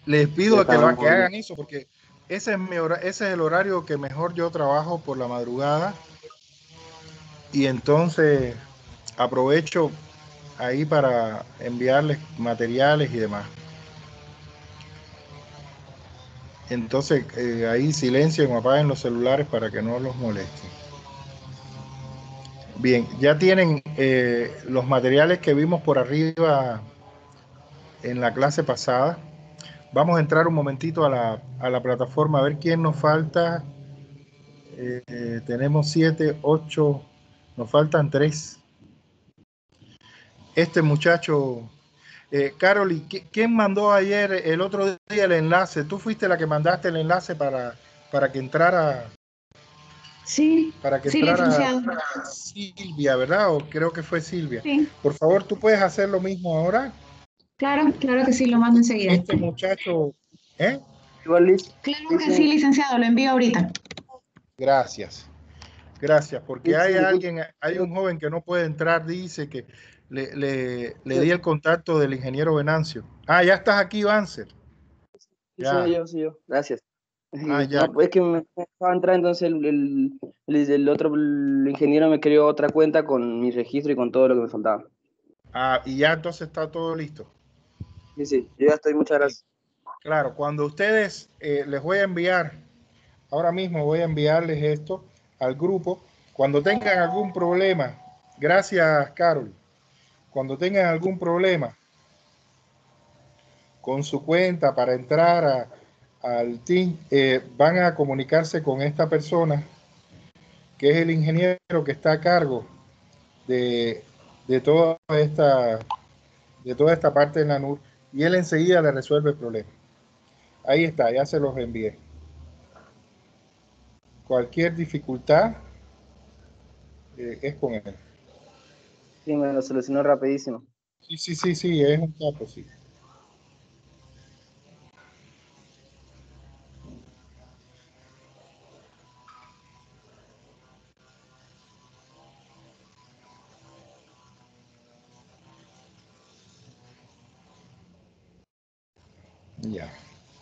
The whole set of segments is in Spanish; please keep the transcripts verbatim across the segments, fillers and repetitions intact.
Les pido que, lo, que hagan eso, porque ese es, mi hora, ese es el horario que mejor yo trabajo por la madrugada. Y entonces aprovecho ahí para enviarles materiales y demás. Entonces eh, ahí silencien o apaguen los celulares para que no los molesten. Bien, ya tienen eh, los materiales que vimos por arriba en la clase pasada. Vamos a entrar un momentito a la, a la plataforma a ver quién nos falta. Eh, eh, tenemos siete, ocho, nos faltan tres. Este muchacho, eh, Carol, ¿quién mandó ayer el otro día el enlace? ¿Tú fuiste la que mandaste el enlace para, para que entrara? Sí, para que sí, entrara licenciado. Silvia, ¿verdad? O creo que fue Silvia. Sí. Por favor, ¿tú puedes hacer lo mismo ahora? Claro, claro que sí, lo mando enseguida. Este muchacho, ¿eh? Claro que sí, licenciado, lo envío ahorita. Gracias, gracias, porque hay alguien, hay un joven que no puede entrar, dice que le, le, le di el contacto del ingeniero Venancio. Ah, ya estás aquí, Banzer. Sí, soy yo, soy yo, gracias. Ah, ya. No, es que me estaba entrando, entonces el, el, el, el otro el ingeniero me creó otra cuenta con mi registro y con todo lo que me faltaba. Ah, y ya entonces está todo listo. Sí, sí, yo ya estoy, muchas gracias. Claro, cuando ustedes eh, les voy a enviar, ahora mismo voy a enviarles esto al grupo. Cuando tengan algún problema, gracias, Carol. Cuando tengan algún problema con su cuenta para entrar a, al team, eh, van a comunicarse con esta persona, que es el ingeniero que está a cargo de, de toda esta de toda esta parte de la N U R, y él enseguida le resuelve el problema. Ahí está, ya se los envié. Cualquier dificultad eh, es con él. Sí, me lo solucionó rapidísimo. Sí, sí, sí, sí, es un capo, sí. Ya.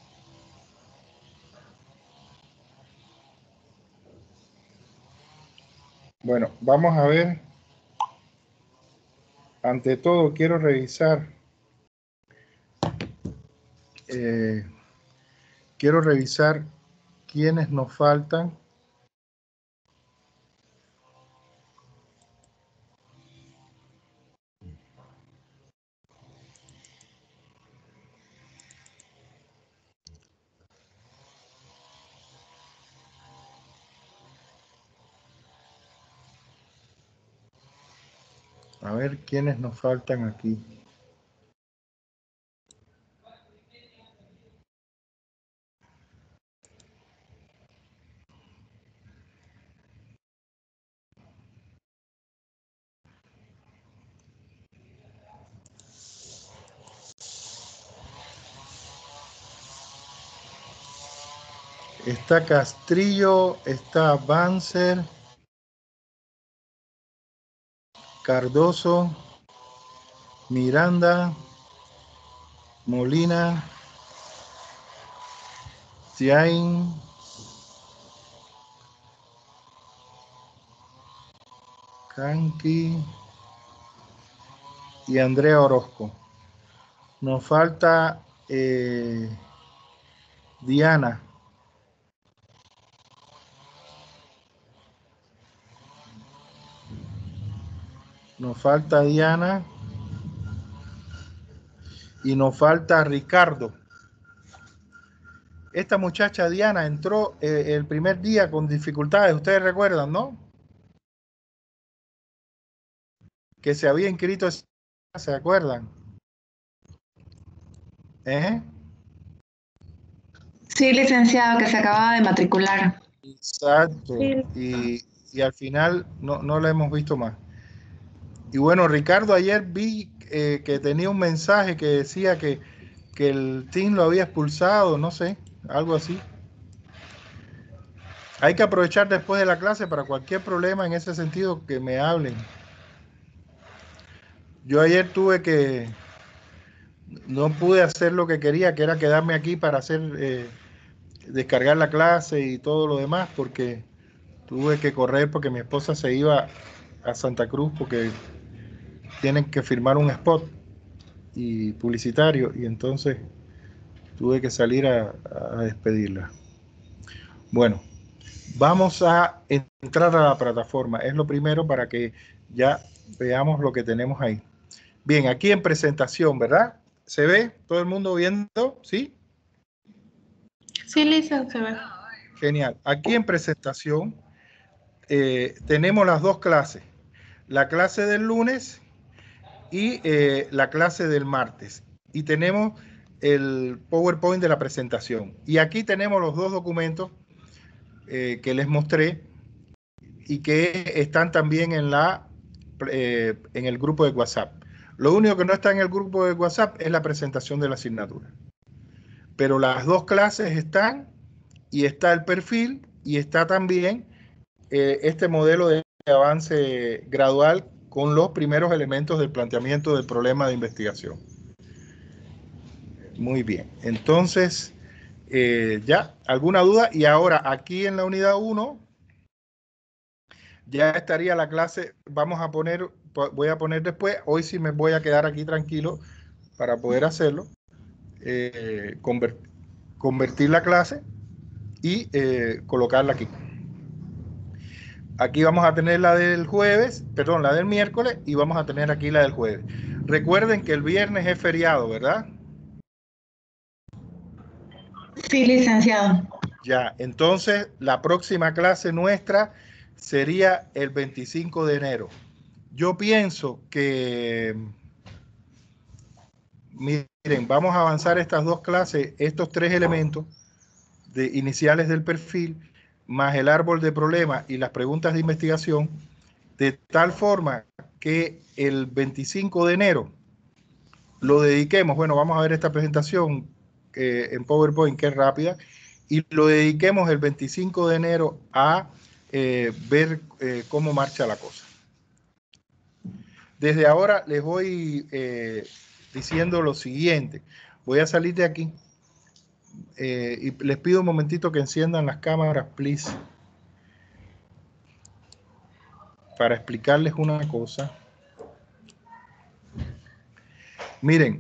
Bueno, vamos a ver. Ante todo, quiero revisar. Eh, quiero revisar quiénes nos faltan. A ver quiénes nos faltan aquí. Está Castrillo, está Banzer, Cardoso, Miranda, Molina, Tiain, Kanki y Andrea Orozco. Nos falta eh, Diana. Nos falta Diana. Y nos falta Ricardo. Esta muchacha Diana entró eh, el primer día con dificultades, ustedes recuerdan, ¿no? Que se había inscrito, ¿se acuerdan? ¿Eh? Sí, licenciado, que se acababa de matricular. Exacto. Sí. Y, y al final no, no la hemos visto más. Y bueno, Ricardo, ayer vi eh, que tenía un mensaje que decía que, que el team lo había expulsado, no sé, algo así. Hay que aprovechar después de la clase para cualquier problema en ese sentido que me hablen. Yo ayer tuve que no pude hacer lo que quería, que era quedarme aquí para hacer, eh, descargar la clase y todo lo demás, porque tuve que correr porque mi esposa se iba a Santa Cruz porque tienen que firmar un spot y publicitario, y entonces tuve que salir a, a despedirla. Bueno, vamos a entrar a la plataforma. Es lo primero para que ya veamos lo que tenemos ahí. Bien, aquí en presentación, ¿verdad? ¿Se ve? ¿Todo el mundo viendo? ¿Sí? Sí, Lisa, se ve. Genial. Aquí en presentación eh, tenemos las dos clases. La clase del lunes y eh, la clase del martes. Y tenemos el PowerPoint de la presentación. Y aquí tenemos los dos documentos eh, que les mostré y que están también en, la, eh, en el grupo de WhatsApp. Lo único que no está en el grupo de WhatsApp es la presentación de la asignatura. Pero las dos clases están, y está el perfil, y está también eh, este modelo de avance gradual con los primeros elementos del planteamiento del problema de investigación. Muy bien. Entonces, eh, ya, ¿alguna duda? Y ahora, aquí en la unidad uno, ya estaría la clase, vamos a poner, voy a poner después, hoy sí me voy a quedar aquí tranquilo para poder hacerlo, eh, convertir, convertir la clase y eh, colocarla aquí. Aquí vamos a tener la del jueves, perdón, la del miércoles, y vamos a tener aquí la del jueves. Recuerden que el viernes es feriado, ¿verdad? Sí, licenciado. Ya, entonces la próxima clase nuestra sería el veinticinco de enero. Yo pienso que, miren, vamos a avanzar estas dos clases, estos tres elementos de iniciales del perfil, más el árbol de problemas y las preguntas de investigación, de tal forma que el veinticinco de enero lo dediquemos, bueno, vamos a ver esta presentación eh, en PowerPoint, que es rápida, y lo dediquemos el veinticinco de enero a eh, ver eh, cómo marcha la cosa. Desde ahora les voy eh, diciendo lo siguiente. Voy a salir de aquí eh, y les pido un momentito que enciendan las cámaras, please, para explicarles una cosa. Miren,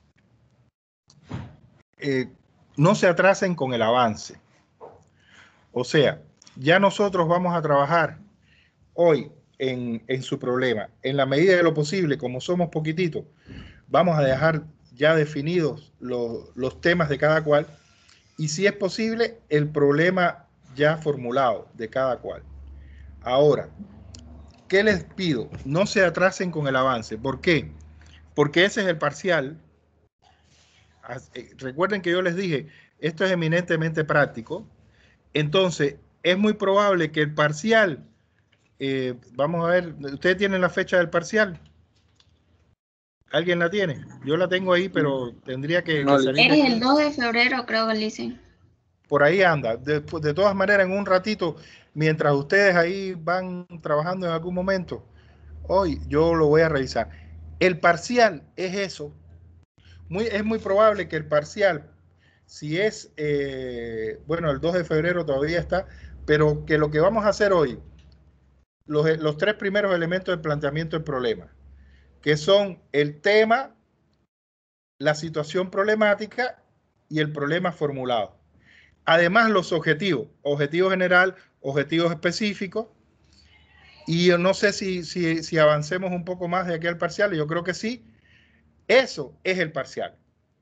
eh, no se atrasen con el avance. O sea, ya nosotros vamos a trabajar hoy en, en su problema. En la medida de lo posible, como somos poquititos, vamos a dejar ya definidos los, los temas de cada cual, y si es posible, el problema ya formulado de cada cual. Ahora, ¿qué les pido? No se atrasen con el avance. ¿Por qué? Porque ese es el parcial. Recuerden que yo les dije, esto es eminentemente práctico. Entonces, es muy probable que el parcial, eh, vamos a ver, ¿ustedes tienen la fecha del parcial? ¿Alguien la tiene? Yo la tengo ahí, pero tendría que, No, que salir de Es aquí. el dos de febrero, creo que dicen. Por ahí anda. De, de todas maneras, en un ratito, mientras ustedes ahí van trabajando en algún momento, hoy yo lo voy a revisar. El parcial es eso. Muy, es muy probable que el parcial, si es, eh, bueno, el dos de febrero todavía está, pero que lo que vamos a hacer hoy, los, los tres primeros elementos del planteamiento del problema, que son el tema, la situación problemática y el problema formulado. Además, los objetivos, objetivo general, objetivos específicos, y yo no sé si, si, si avancemos un poco más de aquí al parcial, yo creo que sí. Eso es el parcial.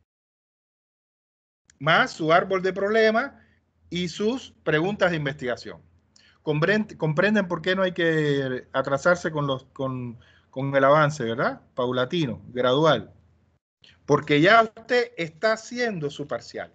Más su árbol de problemas y sus preguntas de investigación. Comprenden, comprenden por qué no hay que atrasarse con, los, con, con el avance, ¿verdad? Paulatino, gradual. Porque ya usted está haciendo su parcial.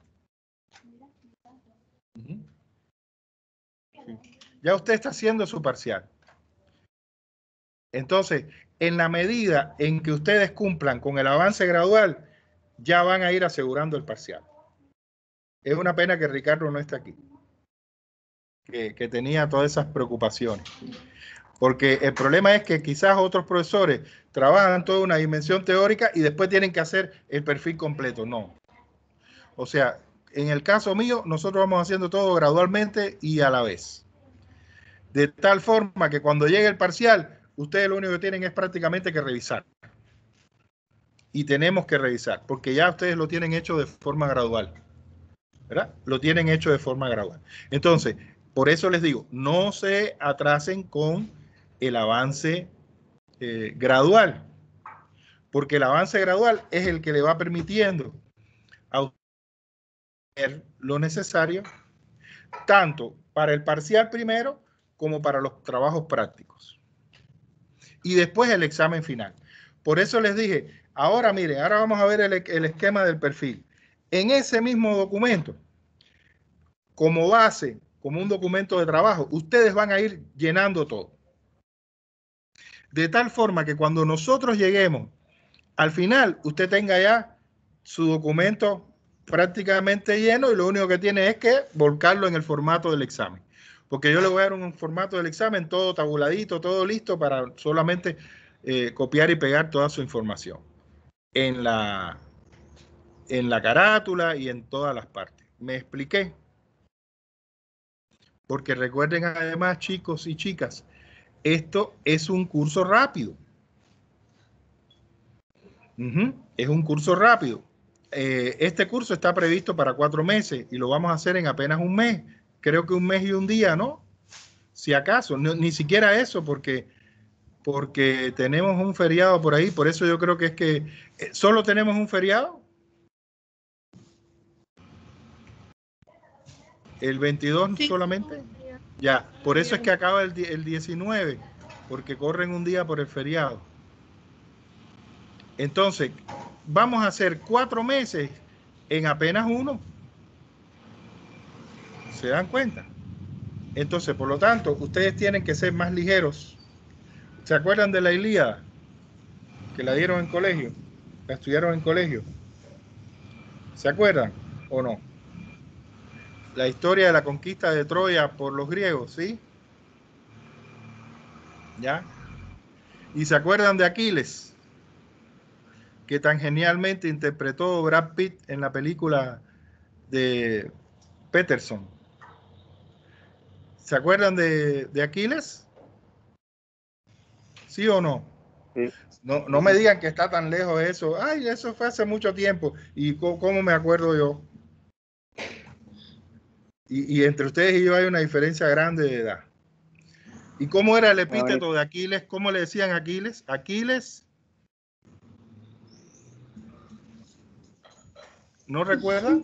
Uh-huh. Sí. Ya usted está haciendo su parcial. Entonces, en la medida en que ustedes cumplan con el avance gradual, ya van a ir asegurando el parcial. Es una pena que Ricardo no esté aquí, que, que tenía todas esas preocupaciones. Porque el problema es que quizás otros profesores trabajan toda una dimensión teórica y después tienen que hacer el perfil completo. No. O sea, en el caso mío, nosotros vamos haciendo todo gradualmente y a la vez. De tal forma que cuando llegue el parcial, ustedes lo único que tienen es prácticamente que revisar. Y tenemos que revisar, porque ya ustedes lo tienen hecho de forma gradual. ¿Verdad? Lo tienen hecho de forma gradual. Entonces, por eso les digo, no se atrasen con el avance eh, gradual, porque el avance gradual es el que le va permitiendo a hacer lo necesario tanto para el parcial primero como para los trabajos prácticos. Y después el examen final. Por eso les dije, ahora miren, ahora vamos a ver el, el esquema del perfil. En ese mismo documento, como base, como un documento de trabajo, ustedes van a ir llenando todo. De tal forma que cuando nosotros lleguemos al final, usted tenga ya su documento prácticamente lleno y lo único que tiene es que volcarlo en el formato del examen. Porque yo le voy a dar un formato del examen todo tabuladito, todo listo para solamente eh, copiar y pegar toda su información en la, en la carátula y en todas las partes. ¿Me expliqué? Porque recuerden además, chicos y chicas, esto es un curso rápido. Uh-huh. Es un curso rápido. Eh, este curso está previsto para cuatro meses y lo vamos a hacer en apenas un mes. Creo que un mes y un día, ¿no? Si acaso, no, ni siquiera eso, porque, porque tenemos un feriado por ahí. Por eso yo creo que es que eh, solo tenemos un feriado. El veintidós sí. Solamente. Ya, por eso es que acaba el, el diecinueve, porque corren un día por el feriado. Entonces, vamos a hacer cuatro meses en apenas uno. ¿Se dan cuenta? Entonces, por lo tanto, ustedes tienen que ser más ligeros. ¿Se acuerdan de la Ilíada? Que la dieron en colegio. La estudiaron en colegio. ¿Se acuerdan o no? La historia de la conquista de Troya por los griegos, ¿sí? ¿Ya? ¿Y se acuerdan de Aquiles? Que tan genialmente interpretó Brad Pitt en la película de Peterson. ¿Se acuerdan de, de Aquiles? ¿Sí o no? Sí. No, no me digan que está tan lejos eso. Ay, eso fue hace mucho tiempo. ¿Y cómo, cómo me acuerdo yo? Y, y entre ustedes y yo hay una diferencia grande de edad. ¿Y cómo era el epíteto de Aquiles? ¿Cómo le decían Aquiles? Aquiles. ¿No recuerdan?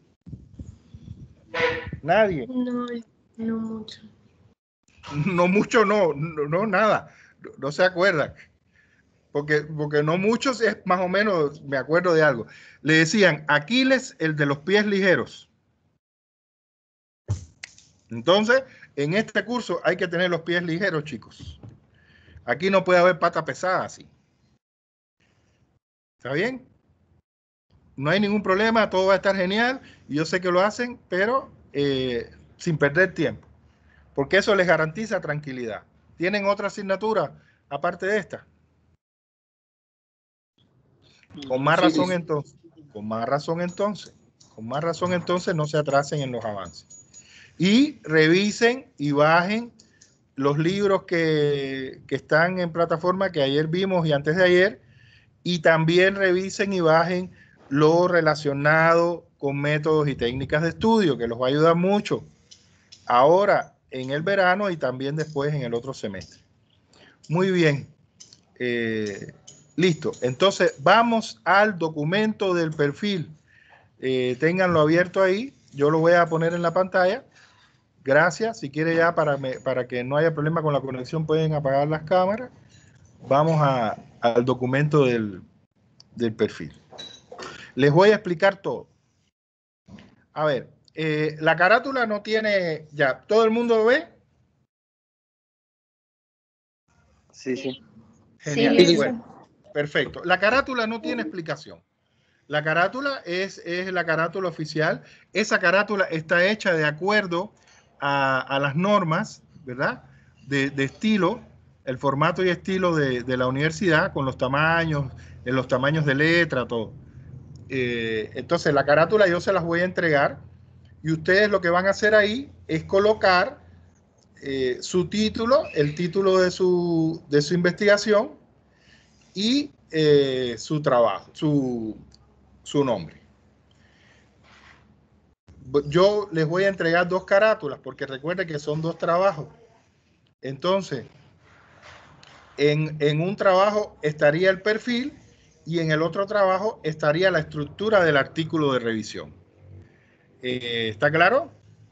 Nadie. No, no mucho. No mucho, no, no, no nada. No, no se acuerdan. Porque, porque no muchos, es más o menos, me acuerdo de algo. Le decían Aquiles, el de los pies ligeros. Entonces, en este curso hay que tener los pies ligeros, chicos. Aquí no puede haber pata pesada así. ¿Está bien? No hay ningún problema, todo va a estar genial. Y yo sé que lo hacen, pero eh, sin perder tiempo. Porque eso les garantiza tranquilidad. ¿Tienen otra asignatura aparte de esta? Con más razón entonces. Con más razón entonces. Con más razón entonces no se atrasen en los avances. Y revisen y bajen los libros que, que están en plataforma que ayer vimos y antes de ayer. Y también revisen y bajen lo relacionado con métodos y técnicas de estudio, que los va a ayudar mucho ahora en el verano y también después en el otro semestre. Muy bien. Eh, listo. Entonces vamos al documento del perfil. Eh, ténganlo abierto ahí. Yo lo voy a poner en la pantalla. Gracias. Si quiere ya para, me, para que no haya problema con la conexión pueden apagar las cámaras. Vamos a, al documento del, del perfil. Les voy a explicar todo. A ver, eh, la carátula no tiene, ya, ¿todo el mundo lo ve? Sí, sí. Genial. Sí, bueno, perfecto. La carátula no tiene explicación. La carátula es, es la carátula oficial. Esa carátula está hecha de acuerdo a, a las normas, ¿verdad? De, de estilo el formato y estilo de, de la universidad, con los tamaños, en los tamaños de letra, todo. Eh, entonces, la carátula yo se las voy a entregar y ustedes lo que van a hacer ahí es colocar eh, su título, el título de su, de su investigación y eh, su trabajo, su, su nombre. Yo les voy a entregar dos carátulas porque recuerden que son dos trabajos. Entonces, en, en un trabajo estaría el perfil y en el otro trabajo estaría la estructura del artículo de revisión. Eh, ¿Está claro?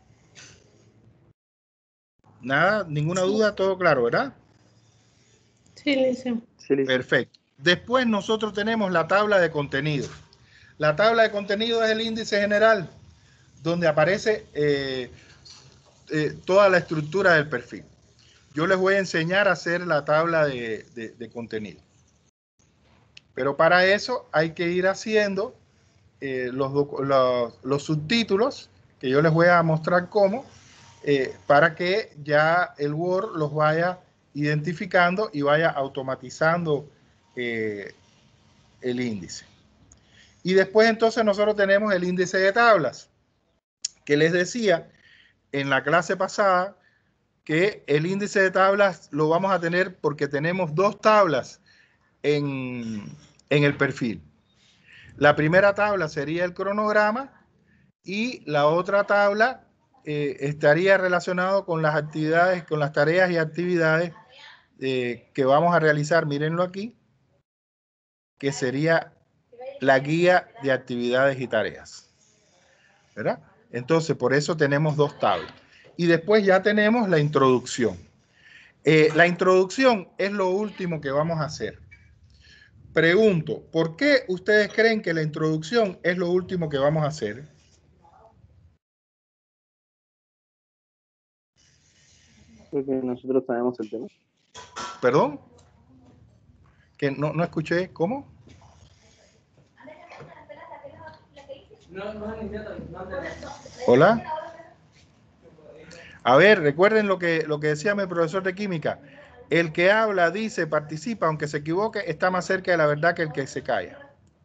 Nada, ninguna duda, todo claro, ¿verdad? Sí, Licen. Sí, Licen. Perfecto. Después nosotros tenemos la tabla de contenido. La tabla de contenido es el índice general, donde aparece eh, eh, toda la estructura del perfil. Yo les voy a enseñar a hacer la tabla de, de, de contenido. Pero para eso hay que ir haciendo eh, los, los, los subtítulos, que yo les voy a mostrar cómo, eh, para que ya el Word los vaya identificando y vaya automatizando eh, el índice. Y después entonces nosotros tenemos el índice de tablas, que les decía en la clase pasada que el índice de tablas lo vamos a tener porque tenemos dos tablas en, en el perfil. La primera tabla sería el cronograma y la otra tabla eh, estaría relacionado con las actividades, con las tareas y actividades eh, que vamos a realizar. Mírenlo aquí, que sería la guía de actividades y tareas, ¿verdad? Entonces, por eso tenemos dos tablas. Y después ya tenemos la introducción. Eh, la introducción es lo último que vamos a hacer. Pregunto, ¿por qué ustedes creen que la introducción es lo último que vamos a hacer? Porque nosotros sabemos el tema. ¿Perdón? Que no, no escuché, ¿cómo? Hola. A ver, recuerden lo que, lo que decía mi profesor de química. El que habla, dice, participa, aunque se equivoque, está más cerca de la verdad que el que se calla.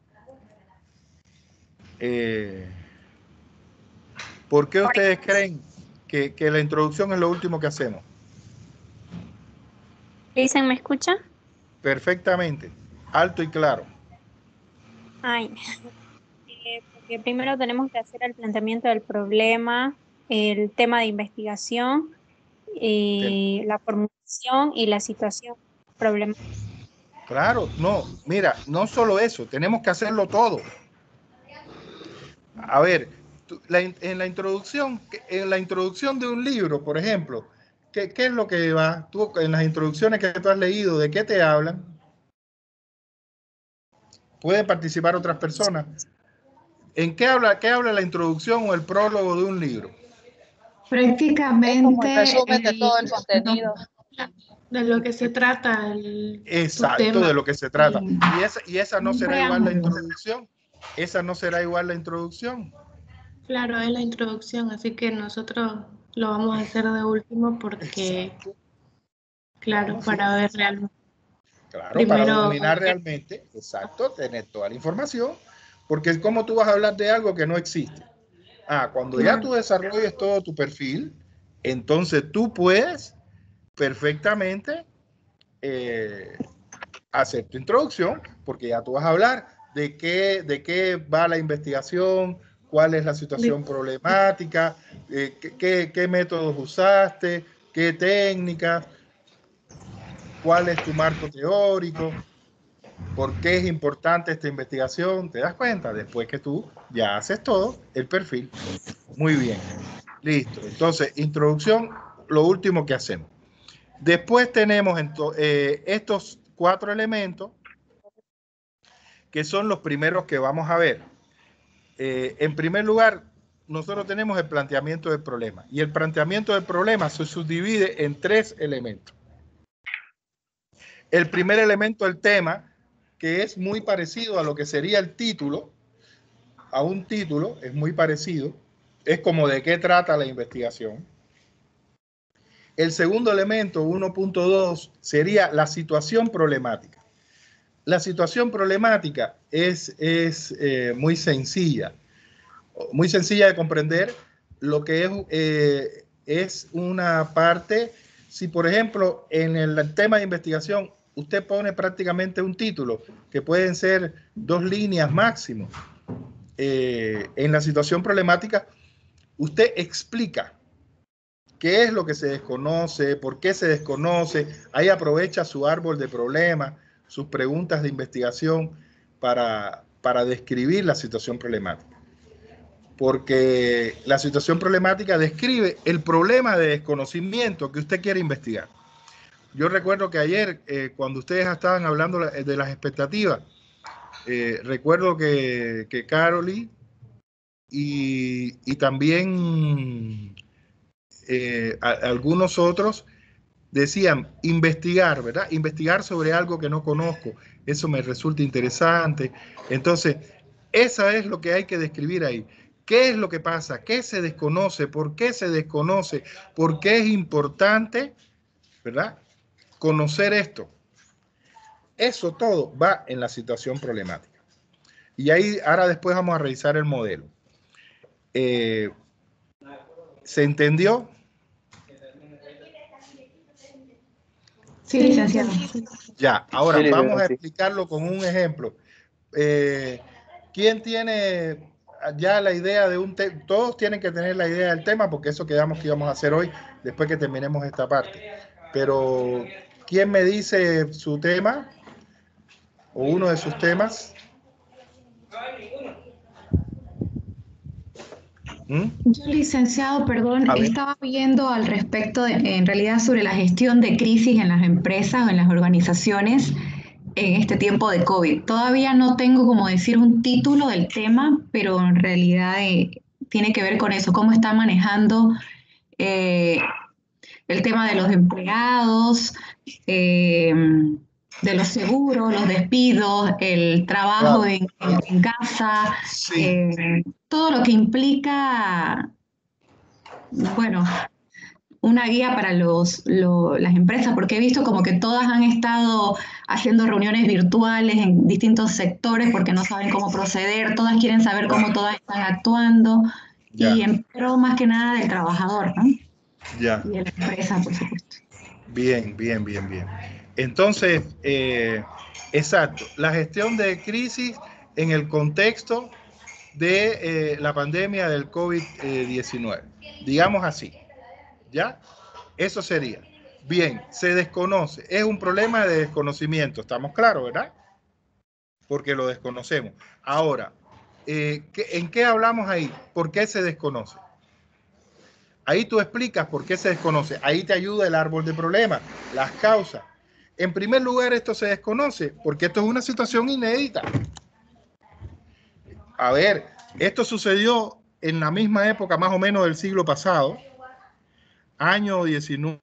Eh, ¿Por qué ustedes creen que, que la introducción es lo último que hacemos? Dicen, ¿me escucha? Perfectamente, alto y claro. Ay, eh, porque primero tenemos que hacer el planteamiento del problema, el tema de investigación, eh, la formulación y la situación problemática. Claro, no, mira, no solo eso, tenemos que hacerlo todo. A ver, tú, la, en la introducción, en la introducción de un libro, por ejemplo, ¿qué, qué es lo que va? Tú, en las introducciones que tú has leído, ¿de qué te hablan? Pueden participar otras personas. ¿En qué habla, qué habla la introducción o el prólogo de un libro? Prácticamente. Como el resumen de todo el contenido. De lo que se trata el Exacto, tema. de lo que se trata. Y esa, y esa no será igual la introducción. Esa no será igual la introducción. Claro, es la introducción, así que nosotros lo vamos a hacer de último porque, Exacto. claro, Sí. para ver realmente. Claro, Primero, para dominar realmente, exacto, tener toda la información, porque es como tú vas a hablar de algo que no existe. Ah, cuando ya tú desarrolles todo tu perfil, entonces tú puedes perfectamente eh, hacer tu introducción, porque ya tú vas a hablar de qué, de qué va la investigación, cuál es la situación de, problemática, eh, qué, qué, qué métodos usaste, qué técnicas, cuál es tu marco teórico, por qué es importante esta investigación. ¿Te das cuenta? Después que tú ya haces todo, el perfil. Muy bien. Listo. Entonces, introducción, lo último que hacemos. Después tenemos eh, estos cuatro elementos que son los primeros que vamos a ver. Eh, en primer lugar, nosotros tenemos el planteamiento del problema. Y el planteamiento del problema se subdivide en tres elementos. El primer elemento, el tema, que es muy parecido a lo que sería el título, a un título, es muy parecido, es como de qué trata la investigación. El segundo elemento, uno punto dos, sería la situación problemática. La situación problemática es, es eh, muy sencilla, muy sencilla de comprender. Lo que es, eh, es una parte, si por ejemplo en el tema de investigación usted pone prácticamente un título, que pueden ser dos líneas máximo, eh, en la situación problemática, usted explica qué es lo que se desconoce, por qué se desconoce, ahí aprovecha su árbol de problemas, sus preguntas de investigación para, para describir la situación problemática. Porque la situación problemática describe el problema de desconocimiento que usted quiere investigar. Yo recuerdo que ayer, eh, cuando ustedes estaban hablando de las expectativas, eh, recuerdo que, que Caroli y, y también eh, a, algunos otros decían investigar, ¿verdad? Investigar sobre algo que no conozco. Eso me resulta interesante. Entonces, esa es lo que hay que describir ahí. ¿Qué es lo que pasa? ¿Qué se desconoce? ¿Por qué se desconoce? ¿Por qué es importante, ¿verdad?, conocer esto? Eso todo va en la situación problemática. Y ahí, ahora después vamos a revisar el modelo. Eh, ¿Se entendió? Sí, licenciado. Ya, ahora Sí, vamos a sí. explicarlo con un ejemplo. Eh, ¿Quién tiene ya la idea de un tema? Todos tienen que tener la idea del tema, porque eso quedamos que íbamos a hacer hoy, después que terminemos esta parte. Pero, ¿quién me dice su tema? O uno de sus temas. ¿Mm? Yo, licenciado, perdón, estaba viendo al respecto, de, en realidad, sobre la gestión de crisis en las empresas o en las organizaciones en este tiempo de COVID. Todavía no tengo, como decir, un título del tema, pero en realidad eh, tiene que ver con eso, cómo está manejando eh, el tema de los empleados, eh, de los seguros, los despidos, el trabajo Claro. en, en, en casa, Sí. eh, todo lo que implica, bueno, una guía para los, lo, las empresas, porque he visto como que todas han estado haciendo reuniones virtuales en distintos sectores porque no saben cómo proceder, todas quieren saber cómo todas están actuando, Ya. y en pro más que nada del trabajador, ¿no? Ya. Y de la empresa, por supuesto. Bien, bien, bien, bien. Entonces, eh, exacto, la gestión de crisis en el contexto de eh, la pandemia del COVID diecinueve, digamos así, ¿ya? Eso sería. Bien, se desconoce, es un problema de desconocimiento, estamos claros, ¿verdad? Porque lo desconocemos. Ahora, eh, ¿en qué hablamos ahí? ¿Por qué se desconoce? Ahí tú explicas por qué se desconoce. Ahí te ayuda el árbol de problemas, las causas. En primer lugar, esto se desconoce porque esto es una situación inédita. A ver, esto sucedió en la misma época más o menos del siglo pasado, año diecinueve,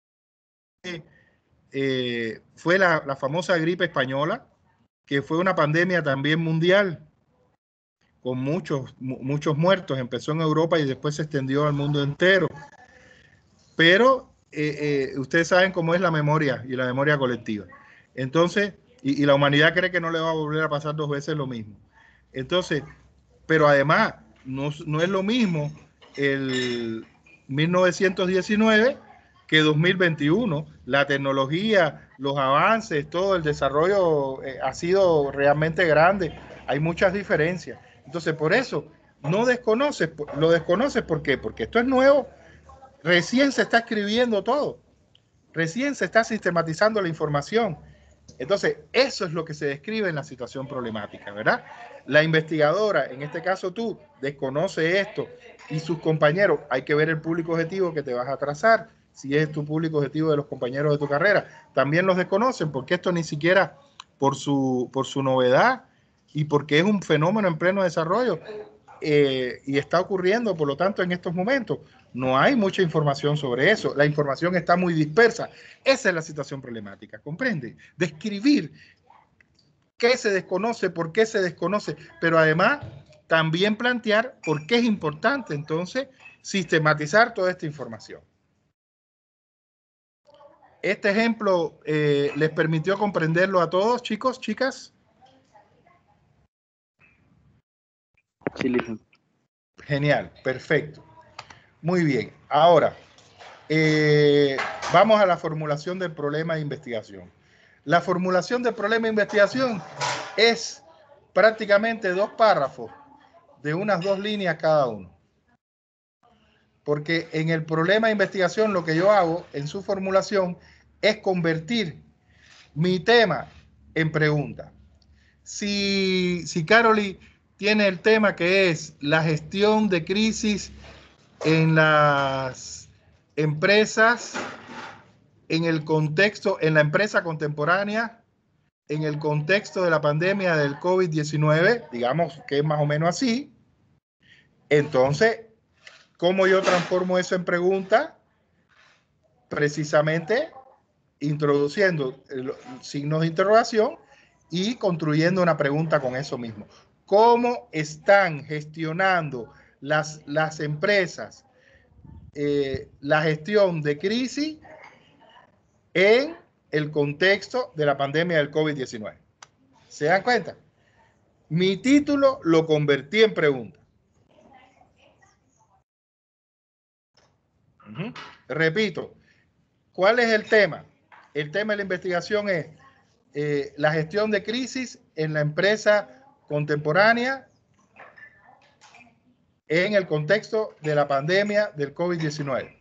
eh, fue la, la famosa gripe española, que fue una pandemia también mundial, con muchos, muchos muertos. Empezó en Europa y después se extendió al mundo entero. Pero eh, eh, ustedes saben cómo es la memoria y la memoria colectiva. Entonces, y, y la humanidad cree que no le va a volver a pasar dos veces lo mismo. Entonces, pero además, no, no es lo mismo el mil novecientos diecinueve que dos mil veintiuno. La tecnología, los avances, todo el desarrollo eh, ha sido realmente grande. Hay muchas diferencias. Entonces, por eso, no desconoces, lo desconoces, ¿por qué? Porque esto es nuevo. Recién se está escribiendo todo, recién se está sistematizando la información. Entonces, eso es lo que se describe en la situación problemática, ¿verdad? La investigadora, en este caso tú, desconoce esto y sus compañeros, hay que ver el público objetivo que te vas a trazar, si es tu público objetivo de los compañeros de tu carrera, también los desconocen porque esto ni siquiera por su, por su novedad y porque es un fenómeno en pleno desarrollo eh, y está ocurriendo, por lo tanto, en estos momentos. No hay mucha información sobre eso. La información está muy dispersa. Esa es la situación problemática, ¿comprende? Describir qué se desconoce, por qué se desconoce, pero además también plantear por qué es importante entonces sistematizar toda esta información. este ejemplo eh, les permitió comprenderlo a todos, chicos, chicas. Sí, listo. Genial, perfecto. Muy bien. Ahora, eh, vamos a la formulación del problema de investigación. La formulación del problema de investigación es prácticamente dos párrafos de unas dos líneas cada uno. Porque en el problema de investigación lo que yo hago en su formulación es convertir mi tema en pregunta. Si, si Caroli tiene el tema que es la gestión de crisis en las empresas, en el contexto, en la empresa contemporánea, en el contexto de la pandemia del COVID diecinueve, digamos que es más o menos así, entonces, ¿cómo yo transformo eso en pregunta? Precisamente introduciendo signos de interrogación y construyendo una pregunta con eso mismo. ¿Cómo están gestionando las, las empresas eh, la gestión de crisis en el contexto de la pandemia del COVID diecinueve? ¿Se dan cuenta? Mi título lo convertí en pregunta. Uh-huh. Repito, ¿cuál es el tema? El tema de la investigación es eh, la gestión de crisis en la empresa contemporánea en el contexto de la pandemia del COVID diecinueve.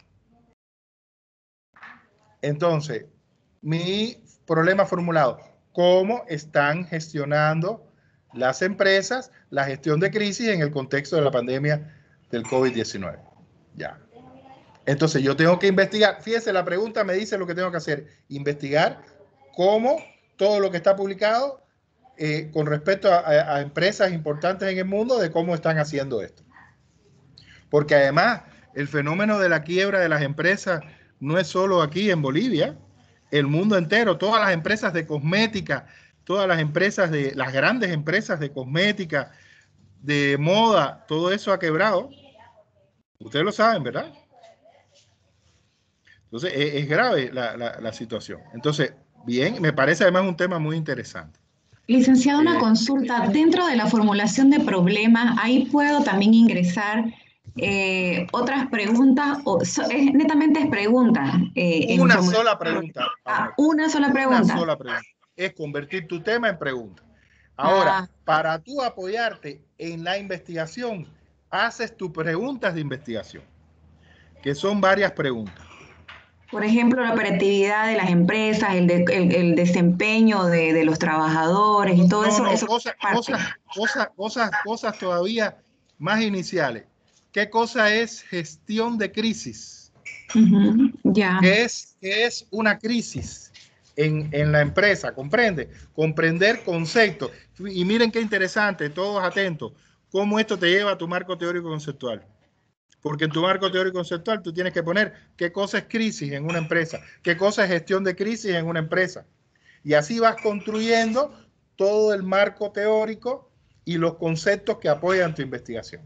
Entonces, mi problema formulado, ¿cómo están gestionando las empresas la gestión de crisis en el contexto de la pandemia del COVID diecinueve? Ya. Entonces, yo tengo que investigar. Fíjese, la pregunta me dice lo que tengo que hacer. Investigar cómo todo lo que está publicado eh, con respecto a, a, a empresas importantes en el mundo, de cómo están haciendo esto. Porque además, el fenómeno de la quiebra de las empresas no es solo aquí en Bolivia, el mundo entero, todas las empresas de cosmética, todas las empresas de, las grandes empresas de cosmética, de moda, todo eso ha quebrado. Ustedes lo saben, ¿verdad? Entonces, es, es grave la, la, la situación. Entonces, bien, me parece además un tema muy interesante. Licenciado, una Eh, consulta. Dentro de la formulación de problemas, ahí puedo también ingresar eh, otras preguntas, o so, es, netamente es pregunta. Eh, una en sola pregunta. Ah, una sola pregunta. Una sola pregunta. Es convertir tu tema en pregunta. Ahora, ah. para tú apoyarte en la investigación, haces tus preguntas de investigación, que son varias preguntas. Por ejemplo, la operatividad de las empresas, el, de, el, el desempeño de, de los trabajadores y todo no, eso. No, eso cosas, cosas, cosas, cosas, cosas todavía más iniciales. ¿Qué cosa es gestión de crisis? Uh-huh, ya. ¿Qué es, qué es una crisis en, en la empresa? ¿Comprende? Comprender conceptos. Y miren qué interesante, todos atentos, cómo esto te lleva a tu marco teórico conceptual. Porque en tu marco teórico conceptual tú tienes que poner qué cosa es crisis en una empresa, qué cosa es gestión de crisis en una empresa. Y así vas construyendo todo el marco teórico y los conceptos que apoyan tu investigación.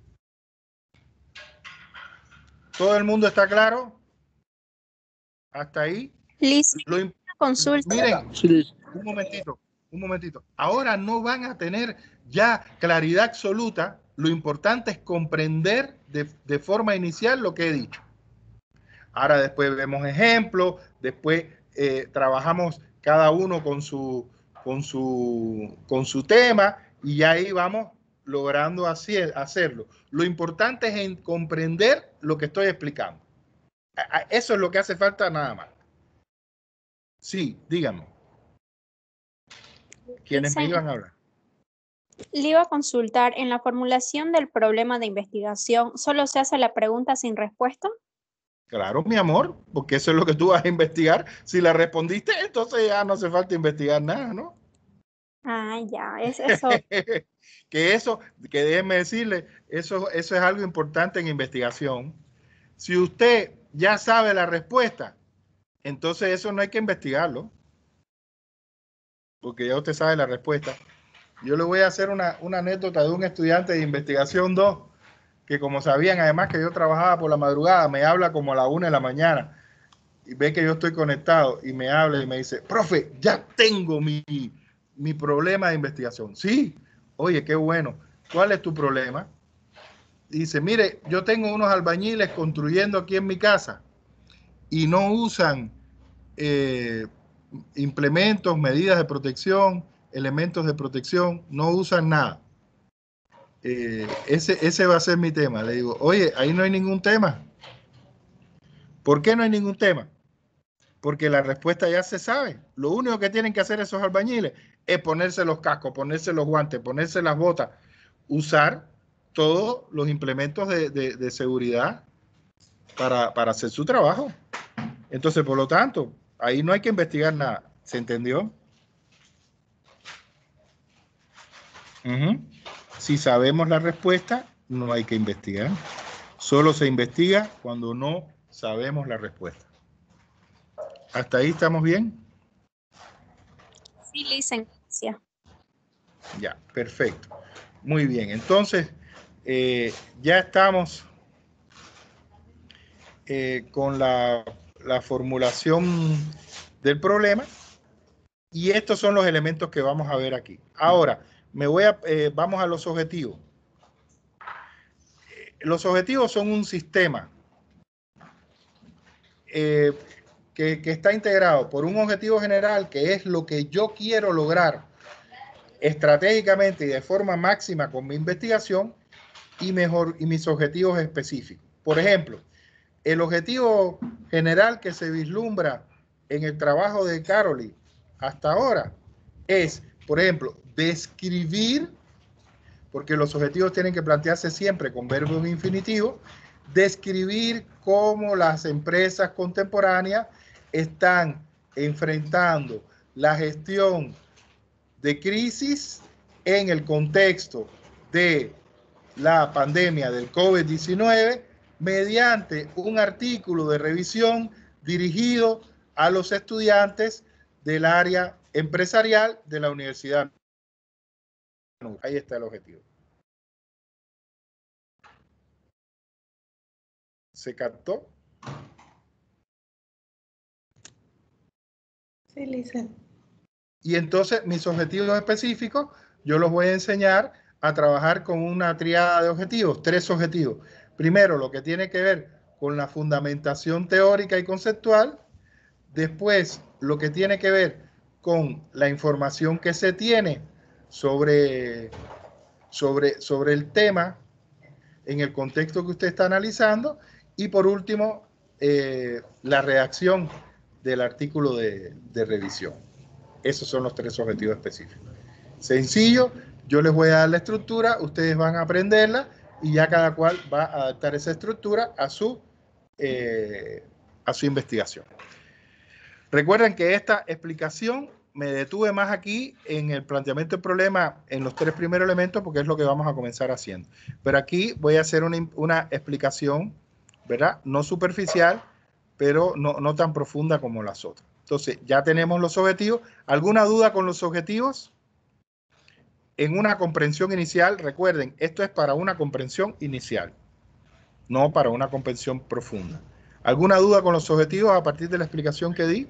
¿Todo el mundo está claro? ¿Hasta ahí? Liz, Lo una consulta. Miren, un momentito, un momentito. Ahora no van a tener ya claridad absoluta. Lo importante es comprender de, de forma inicial lo que he dicho. Ahora después vemos ejemplos, después eh, trabajamos cada uno con su, con, su, con su tema y ya ahí vamos logrando así, hacerlo. Lo importante es en comprender lo que estoy explicando. Eso es lo que hace falta nada más. Sí, díganme. ¿Quiénes me iban a hablar? Le iba a consultar, en la formulación del problema de investigación, ¿solo se hace la pregunta sin respuesta? Claro, mi amor, porque eso es lo que tú vas a investigar. Si la respondiste, entonces ya no hace falta investigar nada, ¿no? Ah, ya, es eso. que eso, que déjenme decirle, eso, eso es algo importante en investigación. Si usted ya sabe la respuesta, entonces eso no hay que investigarlo, porque ya usted sabe la respuesta. Yo le voy a hacer una, una anécdota de un estudiante de investigación dos, que como sabían además que yo trabajaba por la madrugada, me habla como a la una de la mañana. y ve que yo estoy conectado y me habla y me dice, profe, ya tengo mi, mi problema de investigación. Sí, oye, qué bueno. ¿Cuál es tu problema? Dice, mire, yo tengo unos albañiles construyendo aquí en mi casa y no usan eh, implementos, medidas de protección, elementos de protección, no usan nada. Eh, ese, ese va a ser mi tema. Le digo, oye, ahí no hay ningún tema. ¿Por qué no hay ningún tema? Porque la respuesta ya se sabe. Lo único que tienen que hacer esos albañiles es ponerse los cascos, ponerse los guantes, ponerse las botas, usar todos los implementos de, de, de seguridad para, para hacer su trabajo. Entonces, por lo tanto, ahí no hay que investigar nada. ¿Se entendió? Uh-huh. Si sabemos la respuesta, no hay que investigar. Solo se investiga cuando no sabemos la respuesta. ¿Hasta ahí estamos bien? Sí, licencia. Ya, perfecto. Muy bien. Entonces, eh, ya estamos eh, con la, la formulación del problema y estos son los elementos que vamos a ver aquí. Ahora, me voy a, eh, vamos a los objetivos. Los objetivos son un sistema eh, que, que está integrado por un objetivo general, que es lo que yo quiero lograr estratégicamente y de forma máxima con mi investigación, y, mejor, y mis objetivos específicos. Por ejemplo, el objetivo general que se vislumbra en el trabajo de Caroly hasta ahora es, por ejemplo, describir, porque los objetivos tienen que plantearse siempre con verbos infinitivos, describir cómo las empresas contemporáneas están enfrentando la gestión de crisis en el contexto de la pandemia del COVID diecinueve mediante un artículo de revisión dirigido a los estudiantes del área empresarial de la Universidad. Ahí está el objetivo. ¿Se captó? Sí, Lisa. Y entonces mis objetivos específicos, yo los voy a enseñar a trabajar con una triada de objetivos, tres objetivos. Primero, lo que tiene que ver con la fundamentación teórica y conceptual. Después, lo que tiene que ver con la información que se tiene sobre, sobre, sobre el tema en el contexto que usted está analizando. Y por último, eh, la redacción del artículo de, de revisión. Esos son los tres objetivos específicos. Sencillo, yo les voy a dar la estructura, ustedes van a aprenderla y ya cada cual va a adaptar esa estructura a su, eh, a su investigación. Recuerden que esta explicación me detuve más aquí en el planteamiento del problema en los tres primeros elementos porque es lo que vamos a comenzar haciendo. Pero aquí voy a hacer una, una explicación, ¿verdad? No superficial, pero no, no tan profunda como las otras. Entonces, ya tenemos los objetivos. ¿Alguna duda con los objetivos? En una comprensión inicial, recuerden, esto es para una comprensión inicial, no para una comprensión profunda. ¿Alguna duda con los objetivos a partir de la explicación que di?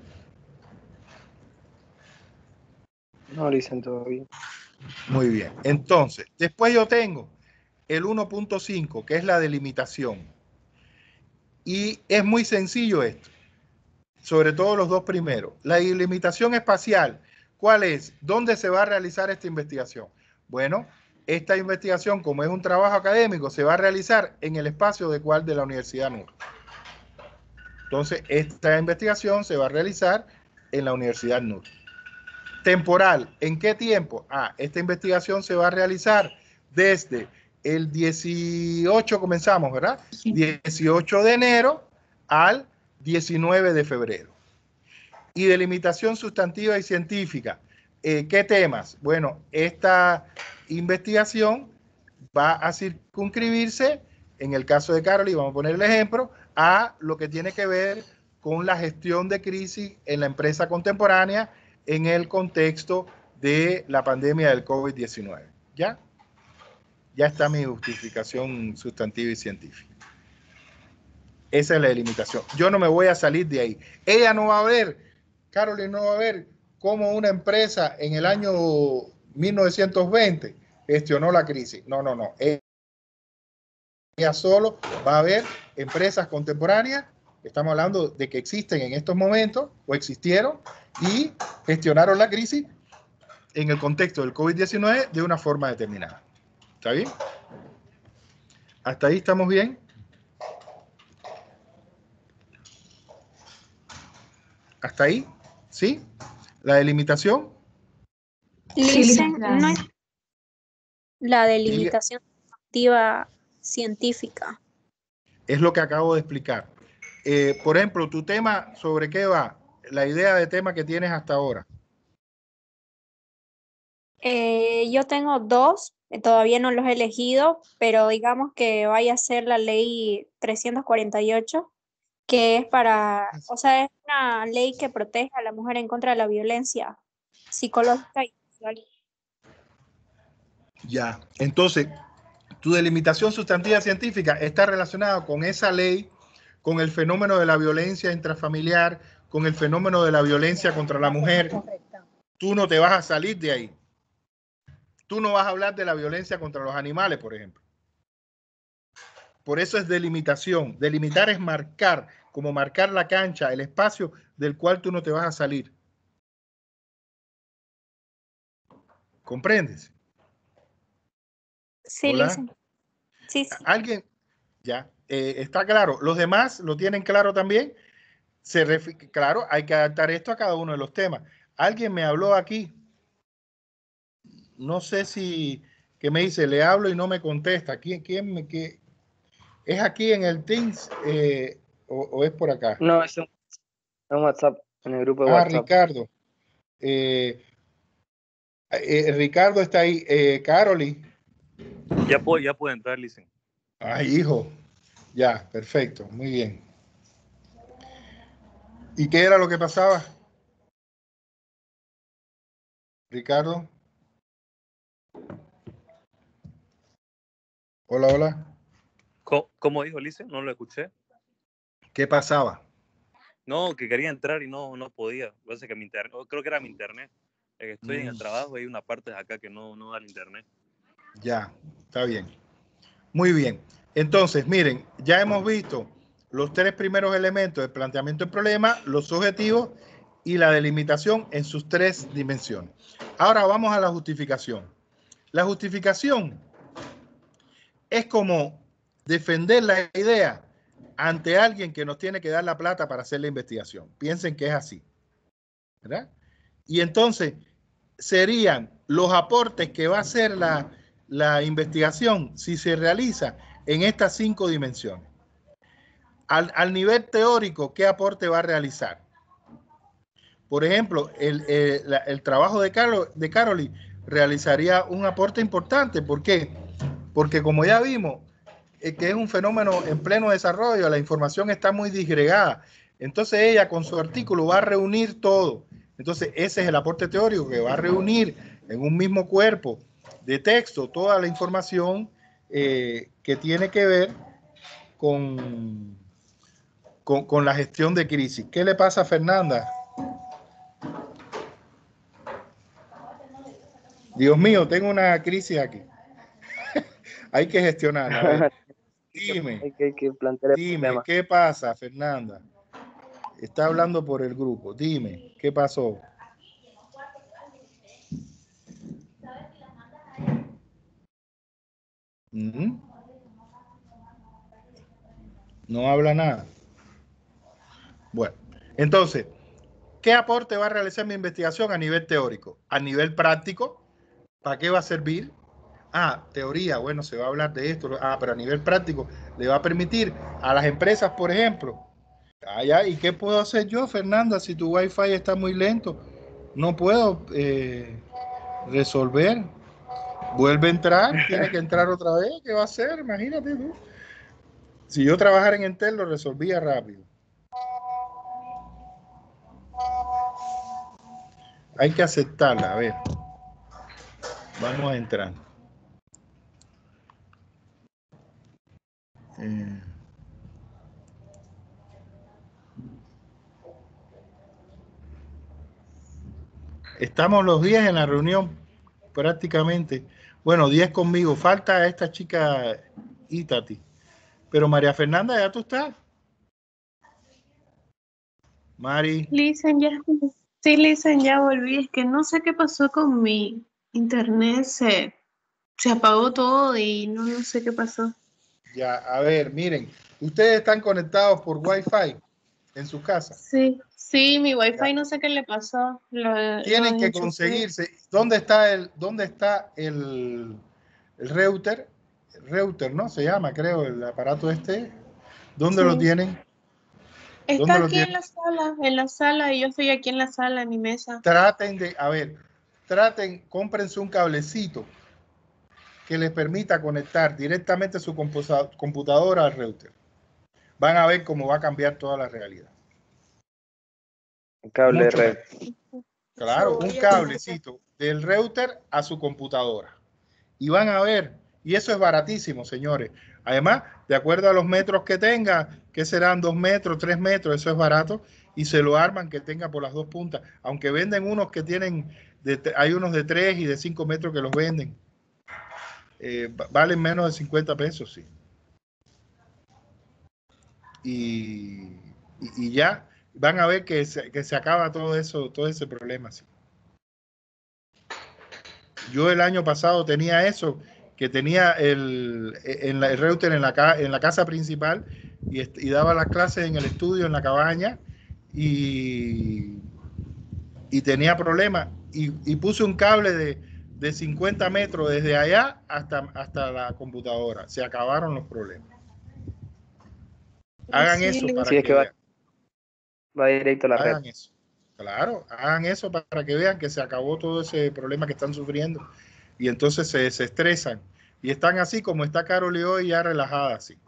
No, dicen todo bien. Muy bien. Entonces, después yo tengo el uno punto cinco, que es la delimitación. Y es muy sencillo esto, sobre todo los dos primeros. La delimitación espacial, ¿cuál es? ¿Dónde se va a realizar esta investigación? Bueno, esta investigación, como es un trabajo académico, se va a realizar en el espacio de cuál de la Universidad N U R. Entonces, esta investigación se va a realizar en la Universidad N U R. Temporal, ¿en qué tiempo? Ah, esta investigación se va a realizar desde el dieciocho, comenzamos, ¿verdad? Sí. dieciocho de enero al diecinueve de febrero. Y delimitación sustantiva y científica. Eh, ¿Qué temas? Bueno, esta investigación va a circunscribirse, en el caso de Caroly, vamos a poner el ejemplo, a lo que tiene que ver con la gestión de crisis en la empresa contemporánea en el contexto de la pandemia del COVID diecinueve. ¿Ya? Ya está mi justificación sustantiva y científica. Esa es la delimitación. Yo no me voy a salir de ahí. Ella no va a ver, Carolyn no va a ver cómo una empresa en el año mil novecientos veinte gestionó la crisis. No, no, no. Ella solo va a ver empresas contemporáneas, estamos hablando de que existen en estos momentos o existieron y gestionaron la crisis en el contexto del COVID diecinueve de una forma determinada. ¿Está bien? ¿Hasta ahí estamos bien? ¿Hasta ahí? ¿Sí? ¿La delimitación? Listen, no es la delimitación activa científica. Es lo que acabo de explicar. Eh, por ejemplo, tu tema, ¿sobre qué va? La idea de tema que tienes hasta ahora. Eh, yo tengo dos, eh, todavía no los he elegido, pero digamos que vaya a ser la ley trescientos cuarenta y ocho, que es para, o sea, es una ley que protege a la mujer en contra de la violencia psicológica y sexual. Ya, entonces, tu delimitación sustantiva científica está relacionada con esa ley, con el fenómeno de la violencia intrafamiliar, con el fenómeno de la violencia contra la mujer. Tú no te vas a salir de ahí. Tú no vas a hablar de la violencia contra los animales, por ejemplo. Por eso es delimitación. Delimitar es marcar, como marcar la cancha, el espacio del cual tú no te vas a salir. ¿Comprendes? Sí, Hola. Lisa. Sí, sí. ¿Alguien? Ya, eh, está claro. ¿Los demás lo tienen claro también? Se refi- claro, hay que adaptar esto a cada uno de los temas. Alguien me habló aquí. No sé si, que me dice, le hablo y no me contesta. ¿Quién, quién me, qué? ¿Es aquí en el Teams eh, o, o es por acá? No, es en, en WhatsApp, en el grupo de Ah, WhatsApp. Ricardo. Eh, eh, Ricardo está ahí. Eh, Caroli. Ya puedo, ya puedo entrar, Listen. Ay, hijo. Ya, perfecto. Muy bien. ¿Y qué era lo que pasaba? Ricardo. Hola, hola. ¿Cómo, cómo dijo Listen? No lo escuché. ¿Qué pasaba? No, que quería entrar y no, no podía. Parece que mi internet, creo que era mi internet. Es que estoy mm. en el trabajo y hay una parte de acá que no, no da el internet. Ya, está bien. Muy bien. Entonces, miren, ya hemos visto los tres primeros elementos del planteamiento del problema, los objetivos y la delimitación en sus tres dimensiones. Ahora vamos a la justificación. La justificación es como defender la idea ante alguien que nos tiene que dar la plata para hacer la investigación. Piensen que es así, ¿verdad? Y entonces serían los aportes que va a hacer la, la investigación si se realiza en estas cinco dimensiones. Al, al nivel teórico, ¿qué aporte va a realizar? Por ejemplo, el, el, la, el trabajo de, Carol, de Caroli realizaría un aporte importante. ¿Por qué? Porque como ya vimos, eh, que es un fenómeno en pleno desarrollo, la información está muy disgregada. Entonces ella con su artículo va a reunir todo. Entonces ese es el aporte teórico, que va a reunir en un mismo cuerpo de texto toda la información eh, que tiene que ver con, con, con la gestión de crisis. ¿Qué le pasa a Fernanda? Dios mío, tengo una crisis aquí. Hay que gestionarla. A ver, dime, hay que, hay que plantear el dime, problema. ¿qué pasa, Fernanda? Está hablando por el grupo. Dime, ¿qué pasó? Uh-huh. No habla nada. Bueno, entonces, ¿qué aporte va a realizar mi investigación a nivel teórico? A nivel práctico, ¿para qué va a servir? Ah, teoría, bueno, se va a hablar de esto. Ah, pero a nivel práctico le va a permitir a las empresas, por ejemplo. Ah, ya, ¿y qué puedo hacer yo, Fernanda, si tu Wi-Fi está muy lento? No puedo eh, resolver. Vuelve a entrar, tiene que entrar otra vez. ¿Qué va a hacer? Imagínate tú. Si yo trabajara en Entel, lo resolvía rápido. Hay que aceptarla. A ver. Vamos a entrar. Eh. Estamos los diez en la reunión prácticamente. Bueno, diez conmigo. Falta esta chica Itati. Pero María Fernanda, ¿ya tú estás? Mari. Listen, ya, sí, Listen, ya volví. Es que no sé qué pasó con mi internet. Se, se apagó todo y no, no sé qué pasó. Ya, a ver, miren. Ustedes están conectados por Wi-Fi en sus casas. Sí, sí, mi Wi-Fi no sé qué le pasó. Lo, Tienen lo que enchufé. conseguirse. ¿Dónde está el, dónde está el, el router? El router, ¿no? Se llama, creo, el aparato este. ¿Dónde Sí. lo tienen? Está ¿Dónde lo aquí tienen? en la sala, en la sala, y yo estoy aquí en la sala, en mi mesa. Traten de, a ver, traten, cómprense un cablecito que les permita conectar directamente su computadora al router. Van a ver cómo va a cambiar toda la realidad. Un cable Mucho red. mejor. Claro, un cablecito del router a su computadora. Y van a ver, y eso es baratísimo, señores. Además, de acuerdo a los metros que tenga, que serán dos metros, tres metros, eso es barato, y se lo arman que tenga por las dos puntas. Aunque venden unos que tienen, de, hay unos de tres y de cinco metros que los venden. Eh, valen menos de cincuenta pesos, sí. Y, y, y ya van a ver que se, que se acaba todo eso, todo ese problema, sí. Yo el año pasado tenía eso, que tenía el, en la, el router en la, en la casa principal y, y daba las clases en el estudio, en la cabaña, y, y tenía problemas. Y, y puse un cable de, de cincuenta metros desde allá hasta, hasta la computadora. Se acabaron los problemas. Hagan Sí, eso para Sí, es que que va, vean. va directo a la Hagan red. eso. Claro, hagan eso para que vean que se acabó todo ese problema que están sufriendo. Y entonces se, se estresan. Y están así como está Carol y hoy, ya relajada así.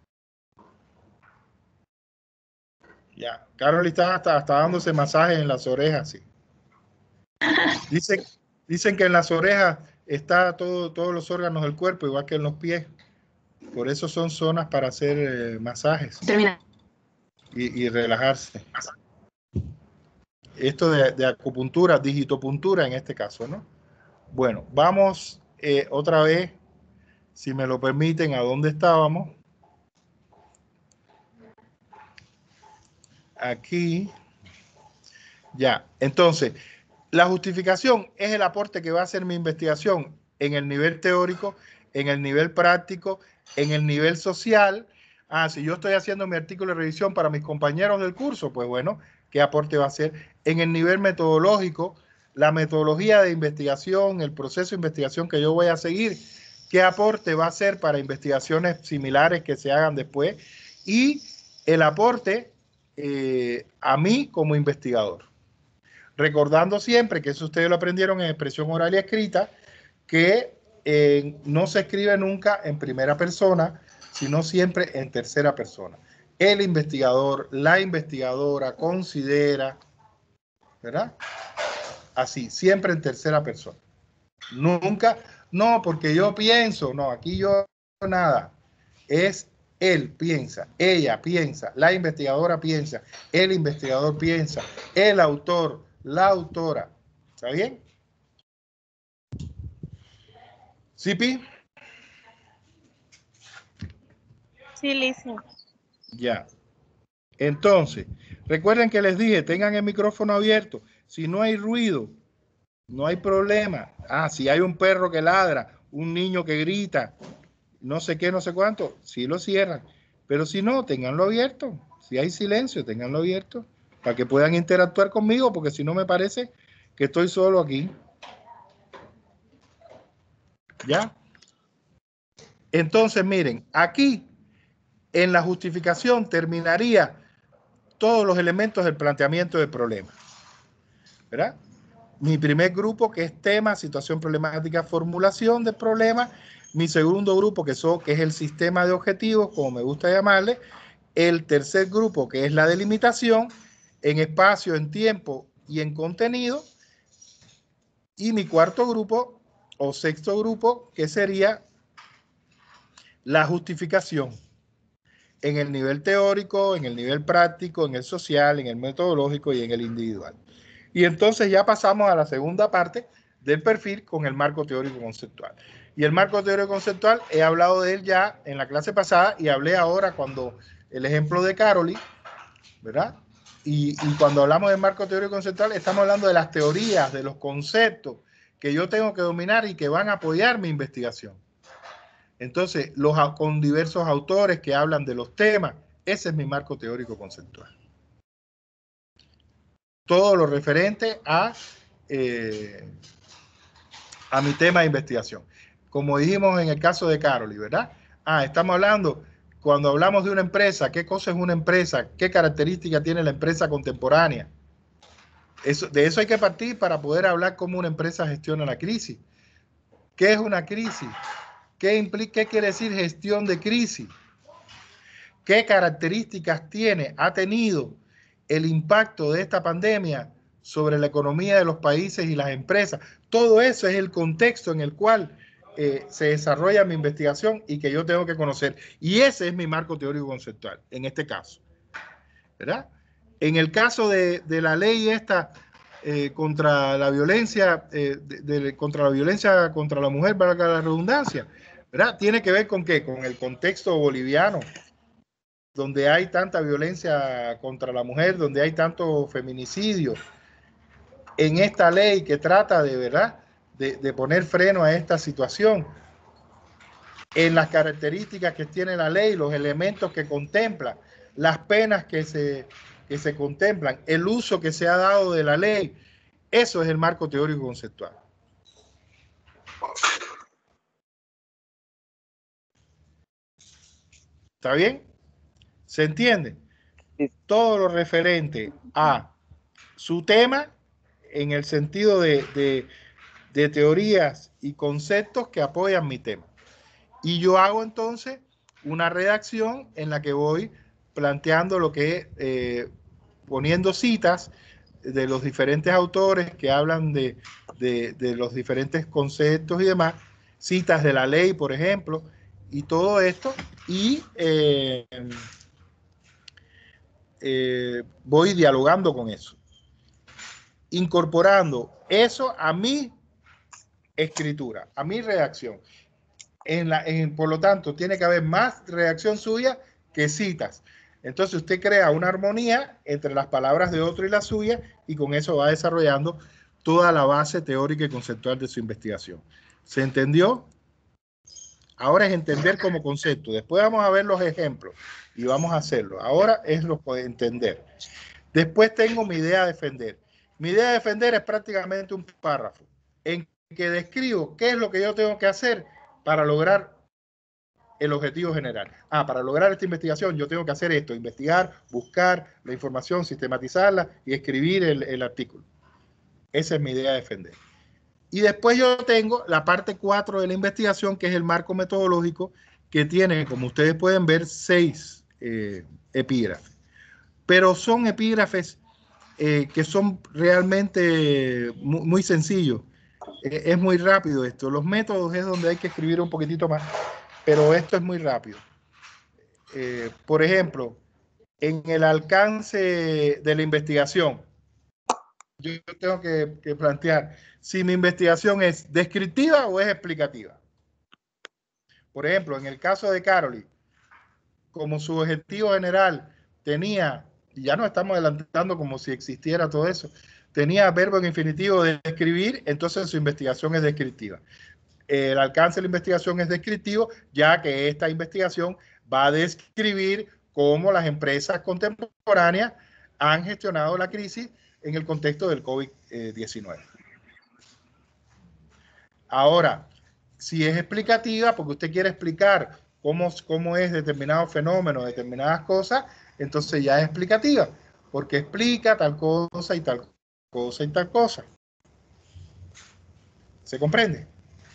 Ya, Carol está hasta, hasta dándose masajes en las orejas, sí. Dicen, dicen que en las orejas está todo, todos los órganos del cuerpo, igual que en los pies. Por eso son zonas para hacer eh, masajes. Termina. Y, y relajarse. Esto de, de acupuntura, digitopuntura en este caso, ¿no? Bueno, vamos eh, otra vez, si me lo permiten, a dónde estábamos. Aquí. Ya, entonces, la justificación es el aporte que va a hacer mi investigación en el nivel teórico, en el nivel práctico, en el nivel social. Ah, si yo estoy haciendo mi artículo de revisión para mis compañeros del curso, pues bueno, ¿qué aporte va a hacer? En el nivel metodológico, la metodología de investigación, el proceso de investigación que yo voy a seguir, ¿qué aporte va a hacer para investigaciones similares que se hagan después? Y el aporte eh, a mí como investigador. Recordando siempre que eso ustedes lo aprendieron en expresión oral y escrita, que eh, no se escribe nunca en primera persona, sino siempre en tercera persona. El investigador, la investigadora considera, ¿verdad? Así, siempre en tercera persona. Nunca, no, porque yo pienso, no, aquí yo nada. Es él piensa, ella piensa, la investigadora piensa, el investigador piensa, el autor, la autora. ¿Está bien? ¿Sí, Pi? Sí, Listen. Ya. Entonces, recuerden que les dije, tengan el micrófono abierto. Si no hay ruido, no hay problema. Ah, si hay un perro que ladra, un niño que grita, no sé qué, no sé cuánto, sí lo cierran. Pero si no, tenganlo abierto. Si hay silencio, tenganlo abierto para que puedan interactuar conmigo, porque si no me parece que estoy solo aquí. ¿Ya? Entonces, miren, aquí en la justificación terminaría todos los elementos del planteamiento del problema. ¿Verdad? Mi primer grupo, que es tema, situación problemática, formulación del problema. Mi segundo grupo, que, son, que es el sistema de objetivos, como me gusta llamarle. El tercer grupo, que es la delimitación en espacio, en tiempo y en contenido. Y mi cuarto grupo, o sexto grupo, que sería la justificación en el nivel teórico, en el nivel práctico, en el social, en el metodológico y en el individual. Y entonces ya pasamos a la segunda parte del perfil con el marco teórico conceptual. Y el marco teórico conceptual, he hablado de él ya en la clase pasada y hablé ahora cuando el ejemplo de Caroli, ¿verdad? Y, y cuando hablamos del marco teórico conceptual, estamos hablando de las teorías, de los conceptos que yo tengo que dominar y que van a apoyar mi investigación. Entonces, los, con diversos autores que hablan de los temas, ese es mi marco teórico conceptual. Todo lo referente a, eh, a mi tema de investigación. Como dijimos en el caso de Caroli, ¿verdad? Ah, estamos hablando, cuando hablamos de una empresa, ¿qué cosa es una empresa? ¿Qué características tiene la empresa contemporánea? Eso, de eso hay que partir para poder hablar cómo una empresa gestiona la crisis. ¿Qué es una crisis? ¿Qué implica, qué quiere decir gestión de crisis? ¿Qué características tiene, ha tenido el impacto de esta pandemia sobre la economía de los países y las empresas? Todo eso es el contexto en el cual eh, se desarrolla mi investigación y que yo tengo que conocer. Y ese es mi marco teórico conceptual, en este caso, ¿verdad? En el caso de, de la ley esta eh, contra la violencia, eh, de, de, contra la violencia contra la mujer, valga la redundancia, ¿verdad? Tiene que ver con qué, con el contexto boliviano, donde hay tanta violencia contra la mujer, donde hay tanto feminicidio. En esta ley que trata de, ¿verdad?, de, de poner freno a esta situación, en las características que tiene la ley, los elementos que contempla, las penas que se, que se contemplan, el uso que se ha dado de la ley, eso es el marco teórico conceptual. ¿Está bien? ¿Se entiende? Todo lo referente a su tema en el sentido de, de, de teorías y conceptos que apoyan mi tema. Y yo hago entonces una redacción en la que voy planteando lo que, eh, poniendo citas de los diferentes autores que hablan de, de, de los diferentes conceptos y demás, citas de la ley, por ejemplo, y todo esto, y eh, eh, voy dialogando con eso, incorporando eso a mi escritura, a mi redacción. En la, en, por lo tanto, tiene que haber más redacción suya que citas. Entonces usted crea una armonía entre las palabras de otro y la suya, y con eso va desarrollando toda la base teórica y conceptual de su investigación. ¿Se entendió? Ahora es entender como concepto. Después vamos a ver los ejemplos y vamos a hacerlo. Ahora es lo de entender. Después tengo mi idea de defender. Mi idea de defender es prácticamente un párrafo en que describo qué es lo que yo tengo que hacer para lograr el objetivo general. Ah, para lograr esta investigación yo tengo que hacer esto: investigar, buscar la información, sistematizarla y escribir el, el artículo. Esa es mi idea de defender. Y después yo tengo la parte cuatro de la investigación, que es el marco metodológico, que tiene, como ustedes pueden ver, seis eh, epígrafes. Pero son epígrafes eh, que son realmente muy, muy sencillos. Eh, es muy rápido esto. Los métodos es donde hay que escribir un poquitito más, pero esto es muy rápido. Eh, por ejemplo, en el alcance de la investigación, yo tengo que, que plantear si mi investigación es descriptiva o es explicativa. Por ejemplo, en el caso de Caroli, como su objetivo general tenía, y ya no estamos adelantando como si existiera todo eso, tenía verbo en infinitivo de describir, entonces su investigación es descriptiva. El alcance de la investigación es descriptivo, ya que esta investigación va a describir cómo las empresas contemporáneas han gestionado la crisis en el contexto del COVID diecinueve. Ahora, si es explicativa, porque usted quiere explicar cómo, cómo es determinado fenómeno, determinadas cosas, entonces ya es explicativa, porque explica tal cosa y tal cosa y tal cosa. ¿Se comprende?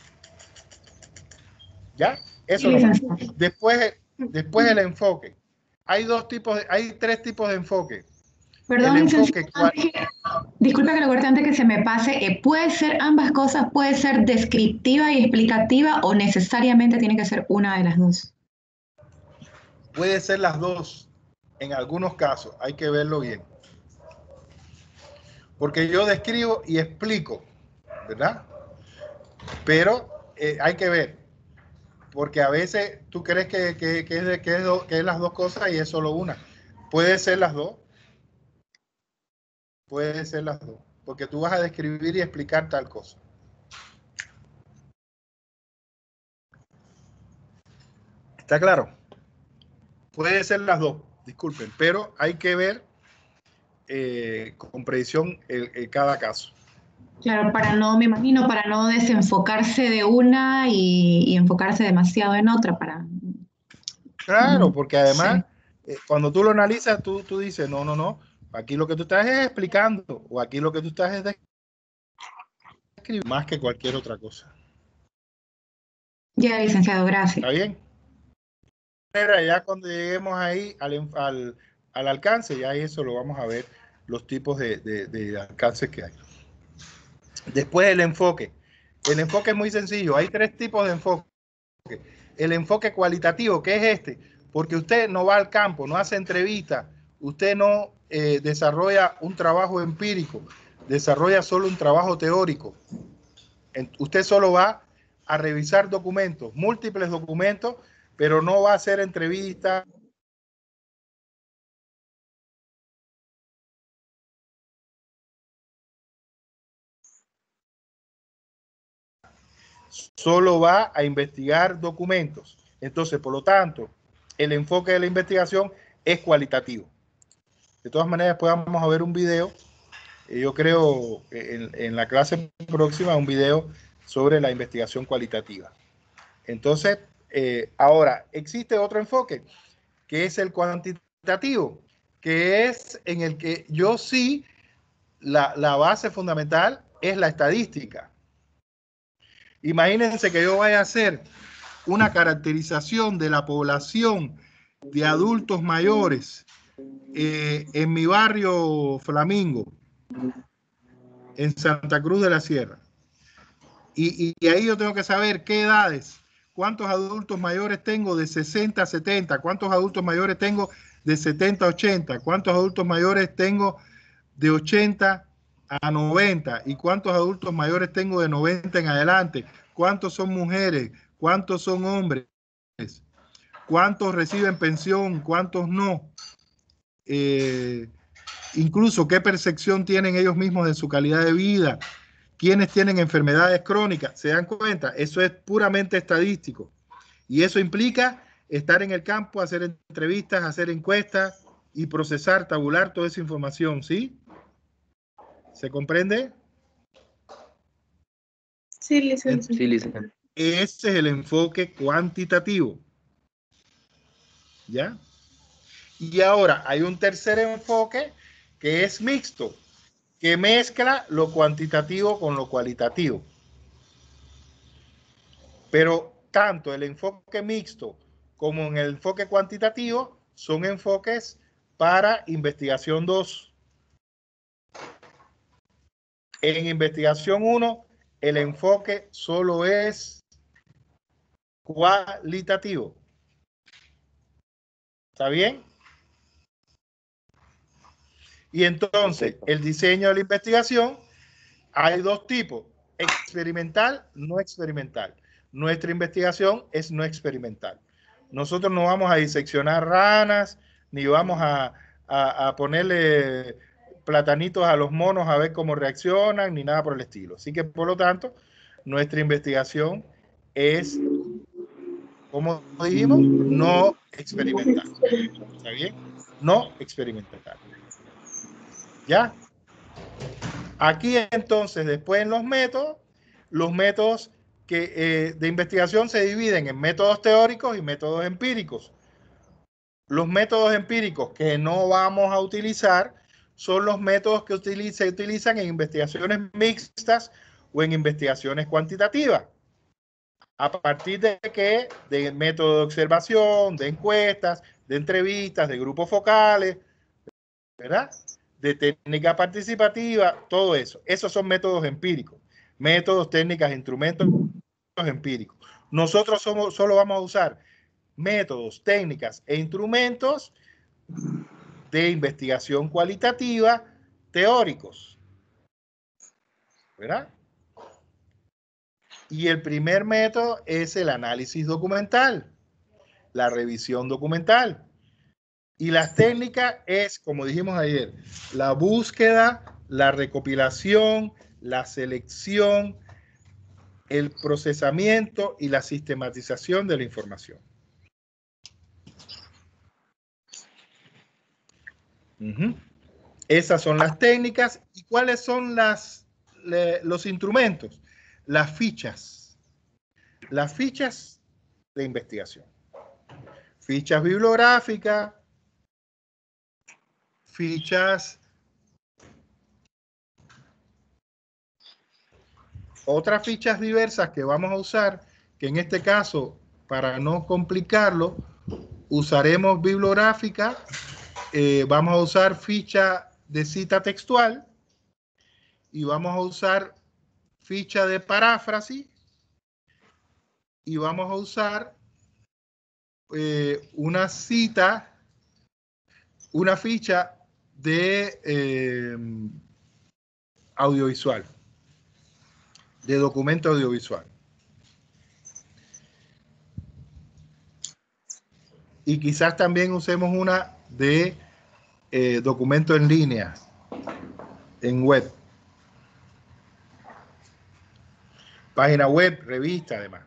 ¿Ya? Eso es lo que... Después, después el enfoque. Hay dos tipos, de, hay tres tipos de enfoque. Perdón, enfoque, que, disculpa que lo corte antes que se me pase. Eh, ¿Puede ser ambas cosas? ¿Puede ser descriptiva y explicativa o necesariamente tiene que ser una de las dos? Puede ser las dos en algunos casos. Hay que verlo bien. porque yo describo y explico, ¿verdad? Pero eh, hay que ver, porque a veces tú crees que, que, que, es de, que, es do, que es las dos cosas y es solo una. Puede ser las dos. Puede ser las dos, porque tú vas a describir y explicar tal cosa. ¿Está claro? Puede ser las dos, disculpen, pero hay que ver eh, con precisión el, el cada caso. Claro, para no, me imagino, para no desenfocarse de una y, y enfocarse demasiado en otra. Para... Claro, porque además, sí. eh, cuando tú lo analizas, tú, tú dices, no, no, no, aquí lo que tú estás es explicando, o aquí lo que tú estás es describiendo, más que cualquier otra cosa. Ya, licenciado, gracias. ¿Está bien? Ya cuando lleguemos ahí al, al, al alcance, ya eso lo vamos a ver, los tipos de, de, de alcances que hay. Después el enfoque. El enfoque es muy sencillo. Hay tres tipos de enfoque. El enfoque cualitativo, que es este, porque usted no va al campo, no hace entrevistas, usted no eh, desarrolla un trabajo empírico, desarrolla solo un trabajo teórico. Usted solo va a revisar documentos, múltiples documentos, pero no va a hacer entrevistas. Solo va a investigar documentos. Entonces, por lo tanto, el enfoque de la investigación es cualitativo. De todas maneras, después vamos a ver un video, eh, yo creo en, en la clase próxima, un video sobre la investigación cualitativa. Entonces, eh, ahora, existe otro enfoque, que es el cuantitativo, que es en el que yo sí, la, la base fundamental es la estadística. Imagínense que yo vaya a hacer una caracterización de la población de adultos mayores eh, en mi barrio Flamingo, en Santa Cruz de la Sierra. Y, y, y ahí yo tengo que saber qué edades, cuántos adultos mayores tengo de sesenta a setenta, cuántos adultos mayores tengo de setenta a ochenta, cuántos adultos mayores tengo de ochenta a noventa y cuántos adultos mayores tengo de noventa en adelante, cuántos son mujeres, cuántos son hombres, cuántos reciben pensión, cuántos no, eh, incluso qué percepción tienen ellos mismos de su calidad de vida, quiénes tienen enfermedades crónicas. ¿Se dan cuenta? Eso es puramente estadístico y eso implica estar en el campo, hacer entrevistas, hacer encuestas y procesar, tabular toda esa información, ¿sí? ¿Se comprende? Sí, licenciado. Sí, licenciado. Ese es el enfoque cuantitativo. ¿Ya? Y ahora hay un tercer enfoque que es mixto, que mezcla lo cuantitativo con lo cualitativo. Pero tanto el enfoque mixto como en el enfoque cuantitativo son enfoques para investigación dos. En investigación uno, el enfoque solo es cualitativo. ¿Está bien? Y entonces, el diseño de la investigación, hay dos tipos, experimental, no experimental. Nuestra investigación es no experimental. Nosotros no vamos a diseccionar ranas, ni vamos a, a, a ponerle platanitos a los monos a ver cómo reaccionan, ni nada por el estilo. Así que, por lo tanto, nuestra investigación es, como dijimos, no experimental. ¿Está bien? No experimental. ¿Ya? Aquí entonces, después en los métodos, los métodos que, eh, de investigación se dividen en métodos teóricos y métodos empíricos. Los métodos empíricos que no vamos a utilizar son los métodos que utiliza, se utilizan en investigaciones mixtas o en investigaciones cuantitativas. A partir de que, de método de observación, de encuestas, de entrevistas, de grupos focales, ¿verdad? De técnica participativa, todo eso. Esos son métodos empíricos. Métodos, técnicas, instrumentos empíricos. Nosotros somos, solo vamos a usar métodos, técnicas e instrumentos de investigación cualitativa teóricos. ¿verdad? Y el primer método es el análisis documental, la revisión documental. Y las técnicas es, como dijimos ayer, la búsqueda, la recopilación, la selección, el procesamiento y la sistematización de la información. Uh-huh. Esas son las técnicas. ¿Y cuáles son las, le, los instrumentos? Las fichas. Las fichas de investigación. Fichas bibliográficas, fichas, otras fichas diversas que vamos a usar, que en este caso, para no complicarlo, usaremos bibliográfica, eh, vamos a usar ficha de cita textual y vamos a usar ficha de paráfrasis y vamos a usar eh, una cita, una ficha de eh, audiovisual, de documento audiovisual. Y quizás también usemos una de eh, documento en línea, en web. Página web, revista, además.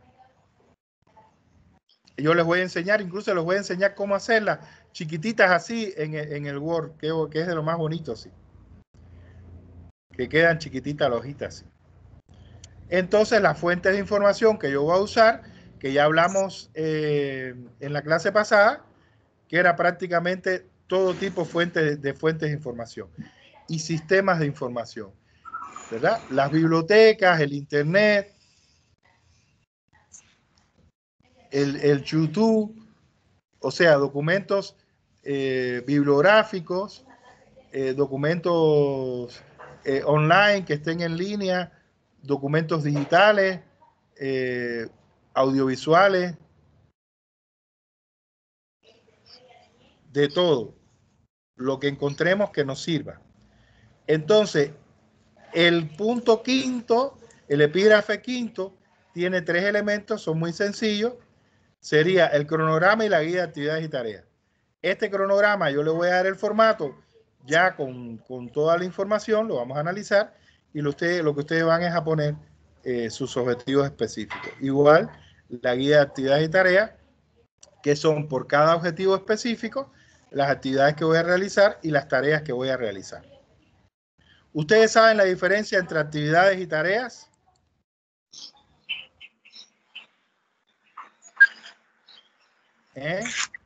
Yo les voy a enseñar, incluso les voy a enseñar cómo hacerlas, chiquititas así en, en el Word, que, que es de lo más bonito así. Que quedan chiquititas las hojitas así. Entonces, las fuentes de información que yo voy a usar, que ya hablamos eh, en la clase pasada, que era prácticamente todo tipo de fuentes, de fuentes de información y sistemas de información, ¿verdad? Las bibliotecas, el Internet, el, el YouTube, o sea, documentos eh, bibliográficos, eh, documentos eh, online que estén en línea, documentos digitales, eh, audiovisuales, de todo, lo que encontremos que nos sirva. Entonces, el punto quinto, el epígrafe quinto, tiene tres elementos, son muy sencillos. Sería el cronograma y la guía de actividades y tareas. Este cronograma yo le voy a dar el formato ya con, con toda la información, lo vamos a analizar y lo, usted, lo que ustedes van es a poner eh, sus objetivos específicos. Igual la guía de actividades y tareas, que son por cada objetivo específico, las actividades que voy a realizar y las tareas que voy a realizar. ¿Ustedes saben la diferencia entre actividades y tareas? ¿Eh?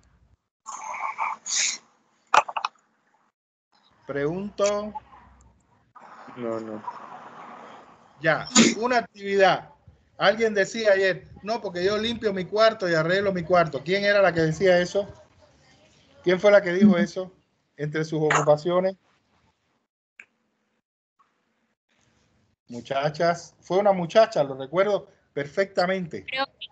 Pregunto. No, no. Ya, una actividad. Alguien decía ayer, no, porque yo limpio mi cuarto y arreglo mi cuarto. ¿Quién era la que decía eso? ¿Quién fue la que dijo eso entre sus ocupaciones? Muchachas. Fue una muchacha, lo recuerdo perfectamente.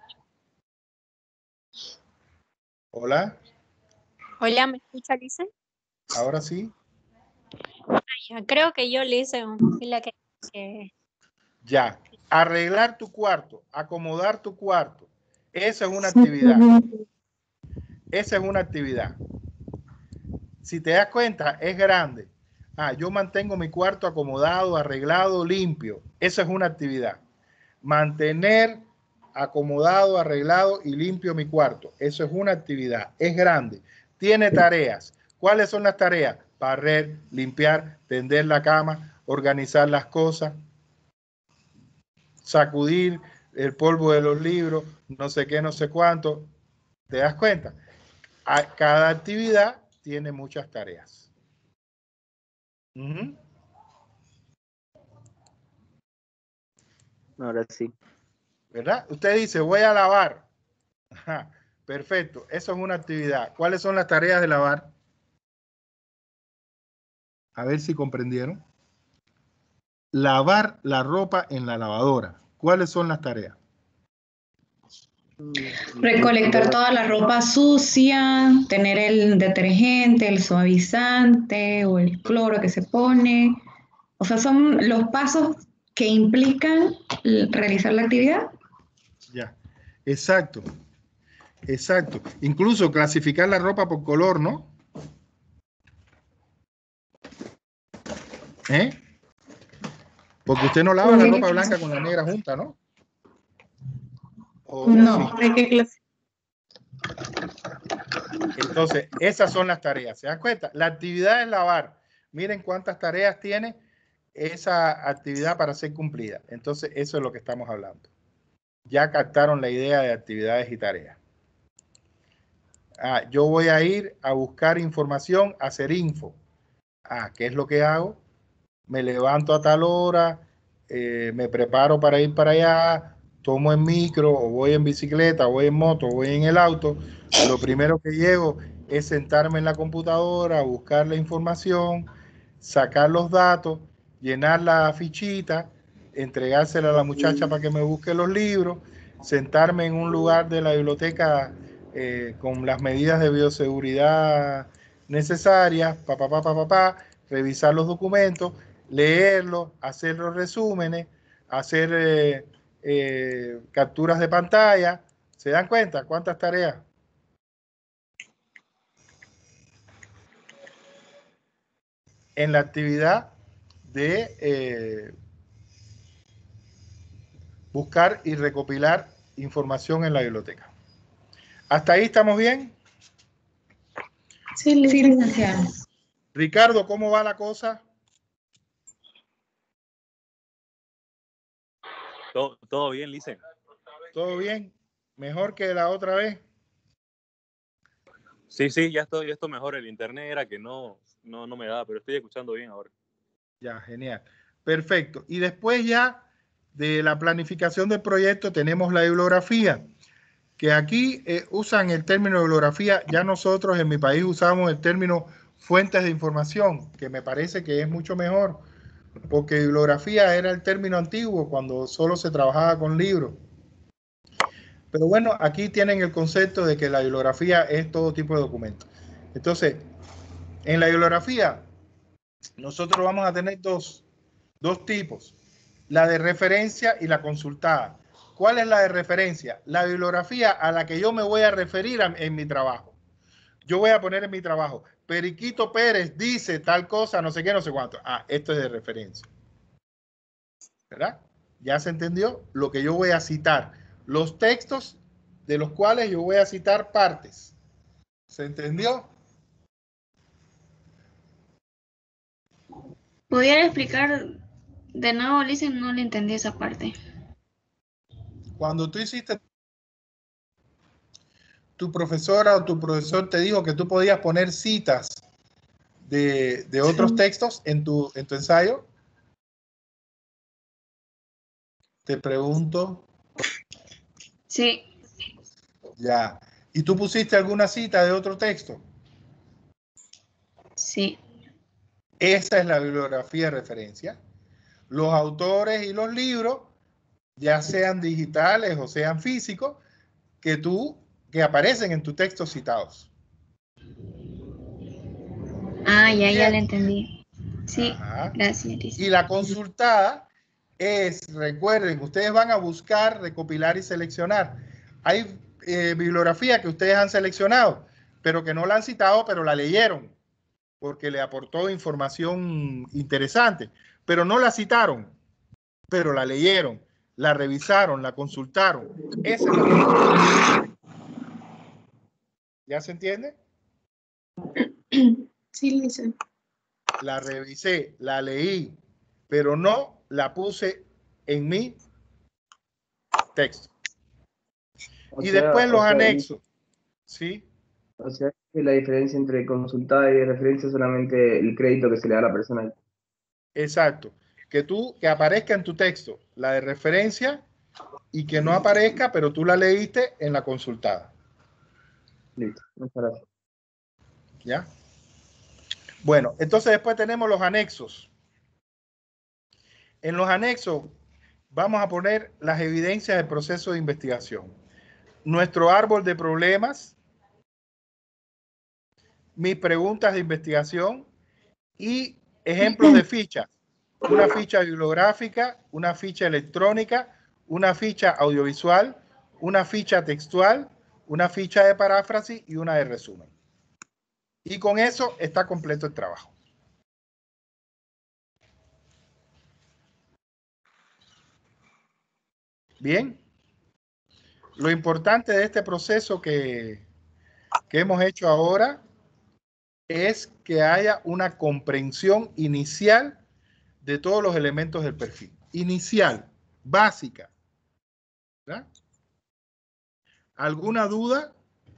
Hola. Hola, ¿me escucha, Lisa? Ahora sí. Creo que yo le hice la que, que... Ya. Arreglar tu cuarto, acomodar tu cuarto. Esa es una actividad. Esa es una actividad. Si te das cuenta, es grande. Ah, yo mantengo mi cuarto acomodado, arreglado, limpio. Esa es una actividad. Mantener acomodado, arreglado y limpio mi cuarto. Eso es una actividad. Es grande. Tiene tareas. ¿Cuáles son las tareas? Barrer, limpiar, tender la cama, organizar las cosas, sacudir el polvo de los libros, no sé qué, no sé cuánto. ¿Te das cuenta? A cada actividad tiene muchas tareas. Uh-huh. Ahora sí. ¿Verdad? Usted dice, voy a lavar. Ajá, perfecto, eso es una actividad. ¿Cuáles son las tareas de lavar? A ver si comprendieron. Lavar la ropa en la lavadora. ¿Cuáles son las tareas? Recolectar toda la ropa sucia, tener el detergente, el suavizante o el cloro que se pone. O sea, son los pasos que implican realizar la actividad. Ya, exacto, exacto. Incluso clasificar la ropa por color, ¿no? ¿Eh? Porque usted no lava la ropa blanca con la negra junta, ¿no? ¿O No. Hay que clasificar. Entonces, esas son las tareas. ¿Se dan cuenta? La actividad es lavar. Miren cuántas tareas tiene esa actividad para ser cumplida. Entonces, eso es lo que estamos hablando. Ya captaron la idea de actividades y tareas. Ah, yo voy a ir a buscar información, a hacer info. Ah, ¿qué es lo que hago? Me levanto a tal hora, eh, me preparo para ir para allá, tomo en micro, o voy en bicicleta, o voy en moto, o voy en el auto. Lo primero que llego es sentarme en la computadora, buscar la información, sacar los datos, llenar la fichita, entregársela a la muchacha para que me busque los libros, sentarme en un lugar de la biblioteca eh, con las medidas de bioseguridad necesarias, pa, pa, pa, pa, pa, pa, revisar los documentos, leerlos, hacer los resúmenes, hacer eh, eh, capturas de pantalla. ¿Se dan cuenta cuántas tareas? En la actividad de eh, buscar y recopilar información en la biblioteca. ¿Hasta ahí estamos bien? Sí, licenciado. Ricardo, ¿cómo va la cosa? Todo, todo bien, Licen. ¿Todo bien? ¿Mejor que la otra vez? Sí, sí, ya estoy, ya estoy mejor. El internet era que no, no, no me daba, pero estoy escuchando bien ahora. Ya, genial. Perfecto. Y después ya de la planificación del proyecto tenemos la bibliografía, que aquí eh, usan el término bibliografía. Ya nosotros en mi país usamos el término fuentes de información, que me parece que es mucho mejor, porque bibliografía era el término antiguo cuando solo se trabajaba con libros. Pero bueno, aquí tienen el concepto de que la bibliografía es todo tipo de documentos. Entonces, en la bibliografía, nosotros vamos a tener dos, dos tipos, la de referencia y la consultada. ¿Cuál es la de referencia? La bibliografía a la que yo me voy a referir a, en mi trabajo. Yo voy a poner en mi trabajo, Periquito Pérez dice tal cosa, no sé qué, no sé cuánto. Ah, esto es de referencia. ¿Verdad? ¿Ya se entendió? Lo que yo voy a citar. Los textos de los cuales yo voy a citar partes. ¿Se entendió? ¿Pudiera explicar de nuevo, Licen? No le entendí esa parte. Cuando tú hiciste, tu profesora o tu profesor te dijo que tú podías poner citas de, de otros sí. textos en tu, en tu ensayo. Te pregunto. Sí. Ya. ¿Y tú pusiste alguna cita de otro texto? Sí. Esa es la bibliografía de referencia. Los autores y los libros, ya sean digitales o sean físicos, que tú, que aparecen en tu texto citados. Ah, ya, ya le entendí. Sí, Ajá. Gracias. Y la consultada es, recuerden, ustedes van a buscar, recopilar y seleccionar. Hay eh, bibliografía que ustedes han seleccionado, pero que no la han citado, pero la leyeron, porque le aportó información interesante, pero no la citaron, pero la leyeron, la revisaron, la consultaron. Esa es la... ¿Ya se entiende? Sí, Lisa. La revisé, la leí, pero no la puse en mi texto. O y sea, después los o sea, anexos. ¿Sí? O sea, que la diferencia entre consultada y referencia es solamente el crédito que se le da a la persona. Exacto. Que tú, que aparezca en tu texto la de referencia y que no aparezca, pero tú la leíste en la consultada. Listo, muchas gracias. ¿Ya? Bueno, entonces después tenemos los anexos. En los anexos vamos a poner las evidencias del proceso de investigación. Nuestro árbol de problemas, mis preguntas de investigación y ejemplos de fichas. una ficha bibliográfica, una ficha electrónica, una ficha audiovisual, una ficha textual, una ficha de paráfrasis y una de resumen. Y con eso está completo el trabajo. Bien. Lo importante de este proceso que, que hemos hecho ahora es que haya una comprensión inicial de todos los elementos del perfil. Inicial, básica. ¿Verdad? ¿Alguna duda?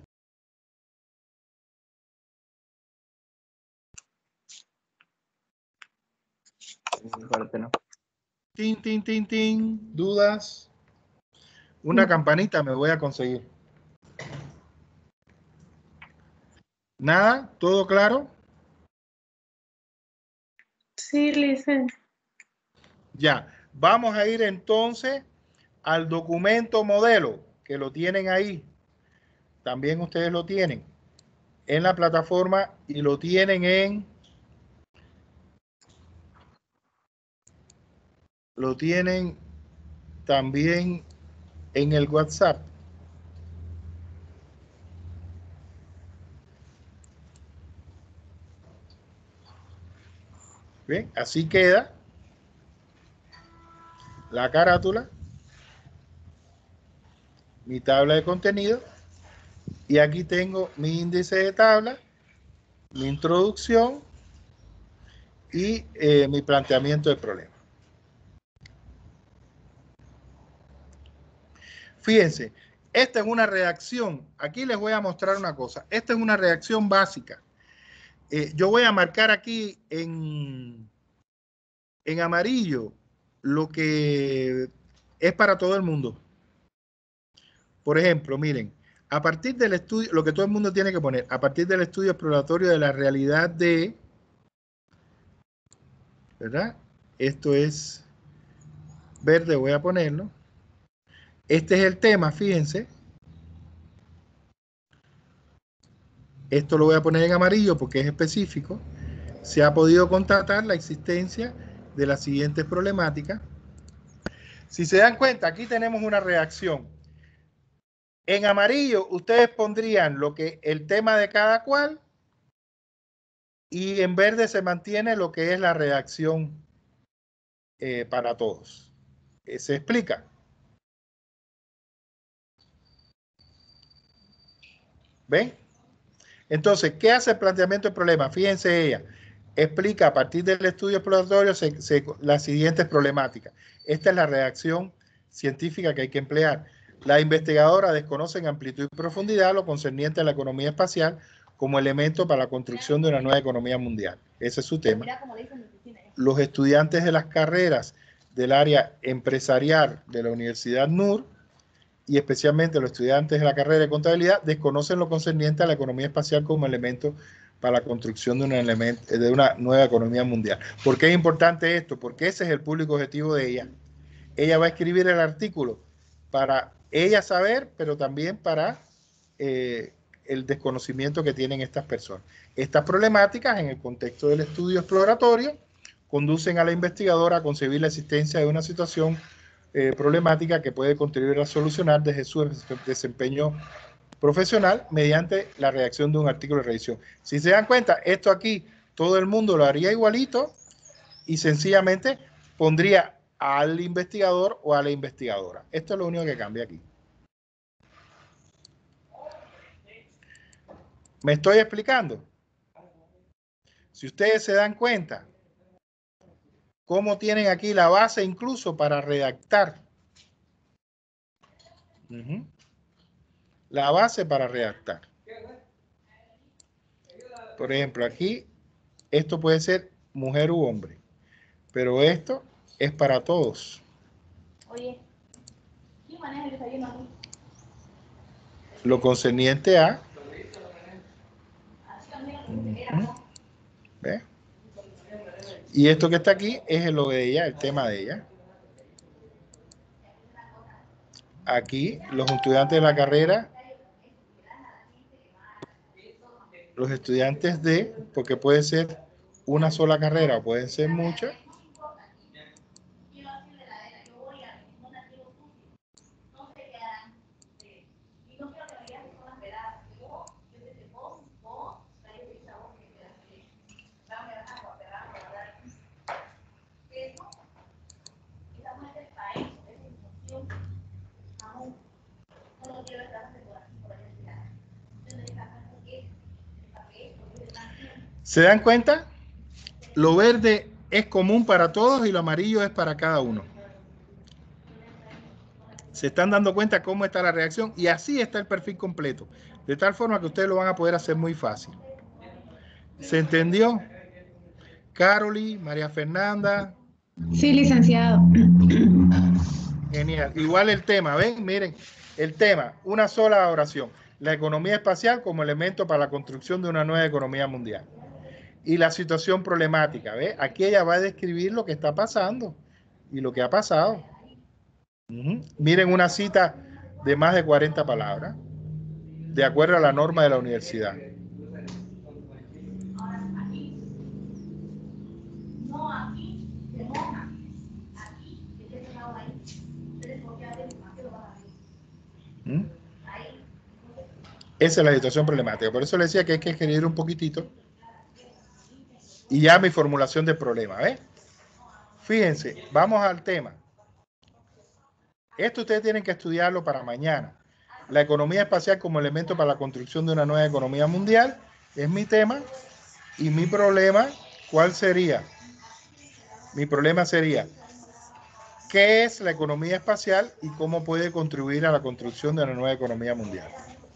No. Tin, tin, tin, tin. ¿Dudas? Una campanita me voy a conseguir. ¿Nada? ¿Todo claro? Sí, Licen. Ya. Vamos a ir entonces al documento modelo, que lo tienen ahí. También ustedes lo tienen en la plataforma y lo tienen en... Lo tienen también en el WhatsApp. Bien, así queda la carátula, mi tabla de contenido, y aquí tengo mi índice de tabla, mi introducción y eh, mi planteamiento del problema. Fíjense, esta es una redacción. Aquí les voy a mostrar una cosa. Esta es una redacción básica. Eh, yo voy a marcar aquí en, en amarillo lo que es para todo el mundo. Por ejemplo, miren, a partir del estudio, lo que todo el mundo tiene que poner, a partir del estudio exploratorio de la realidad de, ¿verdad? Esto es verde, voy a ponerlo. Este es el tema, fíjense. Esto lo voy a poner en amarillo porque es específico. Se ha podido constatar la existencia de las siguientes problemáticas. Si se dan cuenta, aquí tenemos una reacción. En amarillo, ustedes pondrían lo que el tema de cada cual y en verde se mantiene lo que es la redacción eh, para todos. Eh, ¿Se explica? ¿Ven? Entonces, ¿qué hace el planteamiento del problema? Fíjense ella. Explica a partir del estudio exploratorio se, se, las siguientes problemáticas. Esta es la redacción científica que hay que emplear. La investigadora desconoce en amplitud y profundidad lo concerniente a la economía espacial como elemento para la construcción de una nueva economía mundial. Ese es su tema. Los estudiantes de las carreras del área empresarial de la Universidad N U R y especialmente los estudiantes de la carrera de contabilidad desconocen lo concerniente a la economía espacial como elemento para la construcción de, un elemento, de una nueva economía mundial. ¿Por qué es importante esto? Porque ese es el público objetivo de ella. Ella va a escribir el artículo para ella saber, pero también para eh, el desconocimiento que tienen estas personas. Estas problemáticas, en el contexto del estudio exploratorio, conducen a la investigadora a concebir la existencia de una situación eh, problemática que puede contribuir a solucionar desde su desempeño profesional mediante la redacción de un artículo de revisión. Si se dan cuenta, esto aquí todo el mundo lo haría igualito y sencillamente pondría al investigador o a la investigadora. Esto es lo único que cambia aquí. ¿Me estoy explicando? Si ustedes se dan cuenta, cómo tienen aquí la base incluso para redactar. Uh-huh. La base para redactar. Por ejemplo, aquí, esto puede ser mujer u hombre, pero esto es para todos. Oye, ¿quién maneja el desayuno aquí? Lo concerniente a... Uh-huh. ¿Ve? Y esto que está aquí es lo de ella, el tema de ella. Aquí, los estudiantes de la carrera, los estudiantes de, porque puede ser una sola carrera, pueden ser muchas, ¿Se dan cuenta? Lo verde es común para todos y lo amarillo es para cada uno. Se están dando cuenta cómo está la reacción y así está el perfil completo. De tal forma que ustedes lo van a poder hacer muy fácil. ¿Se entendió? Caroli, María Fernanda. Sí, licenciado. Genial. Igual el tema, ¿ven? Miren, el tema, una sola oración. La economía espacial como elemento para la construcción de una nueva economía mundial. Y la situación problemática, ¿ves? Aquí ella va a describir lo que está pasando y lo que ha pasado. Uh-huh. Miren una cita de más de cuarenta palabras, de acuerdo a la norma de la universidad. ¿Mm? Esa es la situación problemática. Por eso le decía que hay que escribir un poquitito. Y ya mi formulación del problema, ¿ves? Fíjense, vamos al tema. Esto ustedes tienen que estudiarlo para mañana. La economía espacial como elemento para la construcción de una nueva economía mundial es mi tema. Y mi problema, ¿cuál sería? Mi problema sería, ¿qué es la economía espacial y cómo puede contribuir a la construcción de una nueva economía mundial?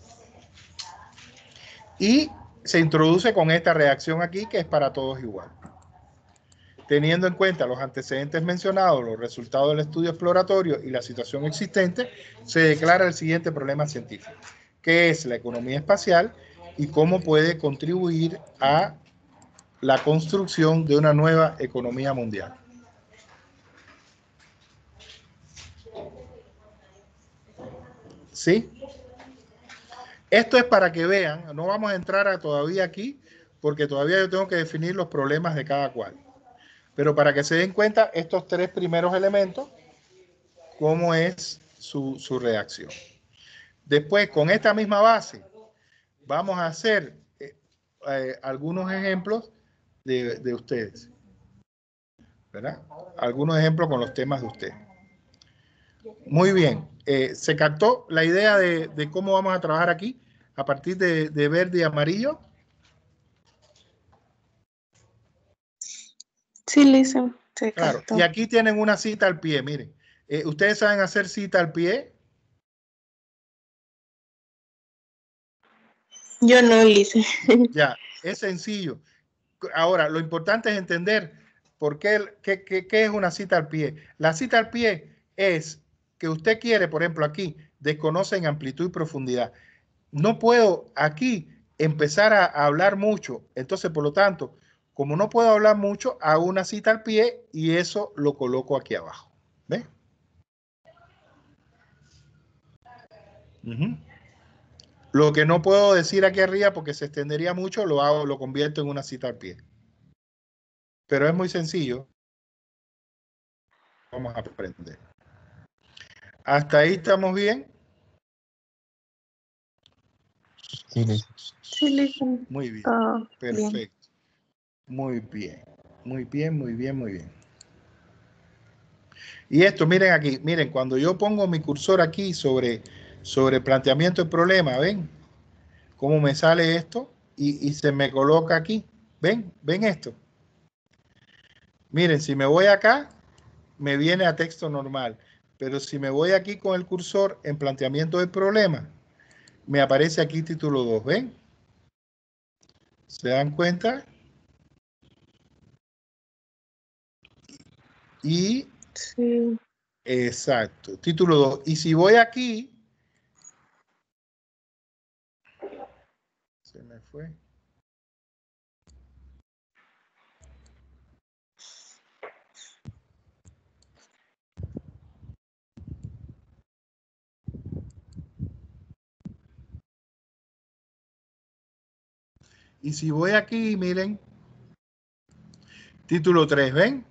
Y se introduce con esta reacción aquí, que es para todos igual. Teniendo en cuenta los antecedentes mencionados, los resultados del estudio exploratorio y la situación existente, se declara el siguiente problema científico. ¿Qué es la economía espacial y cómo puede contribuir a la construcción de una nueva economía mundial? ¿Sí? Esto es para que vean, no vamos a entrar a todavía aquí, porque todavía yo tengo que definir los problemas de cada cual. Pero para que se den cuenta estos tres primeros elementos, cómo es su, su reacción. Después, con esta misma base, vamos a hacer eh, eh, algunos ejemplos de, de ustedes. ¿Verdad? Algunos ejemplos con los temas de ustedes. Muy bien. Eh, ¿se captó la idea de, de cómo vamos a trabajar aquí a partir de, de verde y amarillo? Sí, Lisa. Se Claro. captó. Y aquí tienen una cita al pie, miren. Eh, ¿Ustedes saben hacer cita al pie? Yo no, Lisa. Ya, es sencillo. Ahora, lo importante es entender por qué, qué, qué, qué es una cita al pie. La cita al pie es que usted quiere, por ejemplo, aquí, desconoce en amplitud y profundidad. No puedo aquí empezar a, a hablar mucho. Entonces, por lo tanto, como no puedo hablar mucho, hago una cita al pie y eso lo coloco aquí abajo. ¿Ves? Uh-huh. Lo que no puedo decir aquí arriba porque se extendería mucho, lo hago, lo convierto en una cita al pie. Pero es muy sencillo. Vamos a aprender. ¿Hasta ahí estamos bien? Sí, Lisa. Muy bien. Todo Perfecto. bien. Muy bien. Muy bien, muy bien, muy bien. Y esto, miren aquí, miren, cuando yo pongo mi cursor aquí sobre, sobre planteamiento del problema, ¿ven? Cómo me sale esto y, y se me coloca aquí. ¿Ven? ¿Ven esto? Miren, si me voy acá, me viene a texto normal. Pero si me voy aquí con el cursor en planteamiento del problema, me aparece aquí título dos. ¿Ven? ¿Se dan cuenta? Y... Sí. Exacto. Título dos. Y si voy aquí... Se me fue. Y si voy aquí, miren, título tres, ¿ven?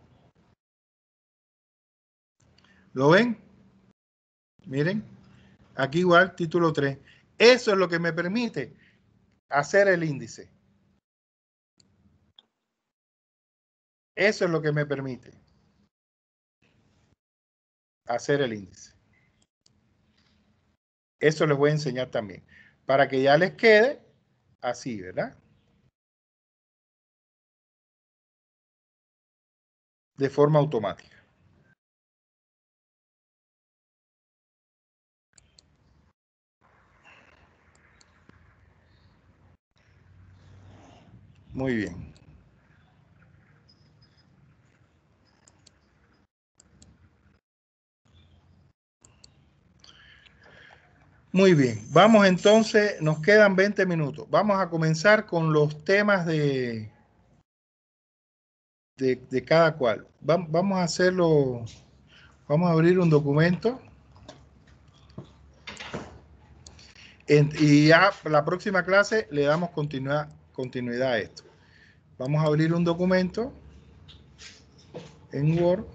¿Lo ven? Miren, aquí igual, título tres. Eso es lo que me permite hacer el índice. Eso es lo que me permite hacer el índice. Eso les voy a enseñar también, para que ya les quede así, ¿verdad? de forma automática. Muy bien. Muy bien. Vamos entonces, nos quedan veinte minutos. Vamos a comenzar con los temas de, de, de cada cual. Vamos a hacerlo, vamos a abrir un documento. En, y ya la próxima clase le damos continuidad, continuidad a esto. Vamos a abrir un documento en Word.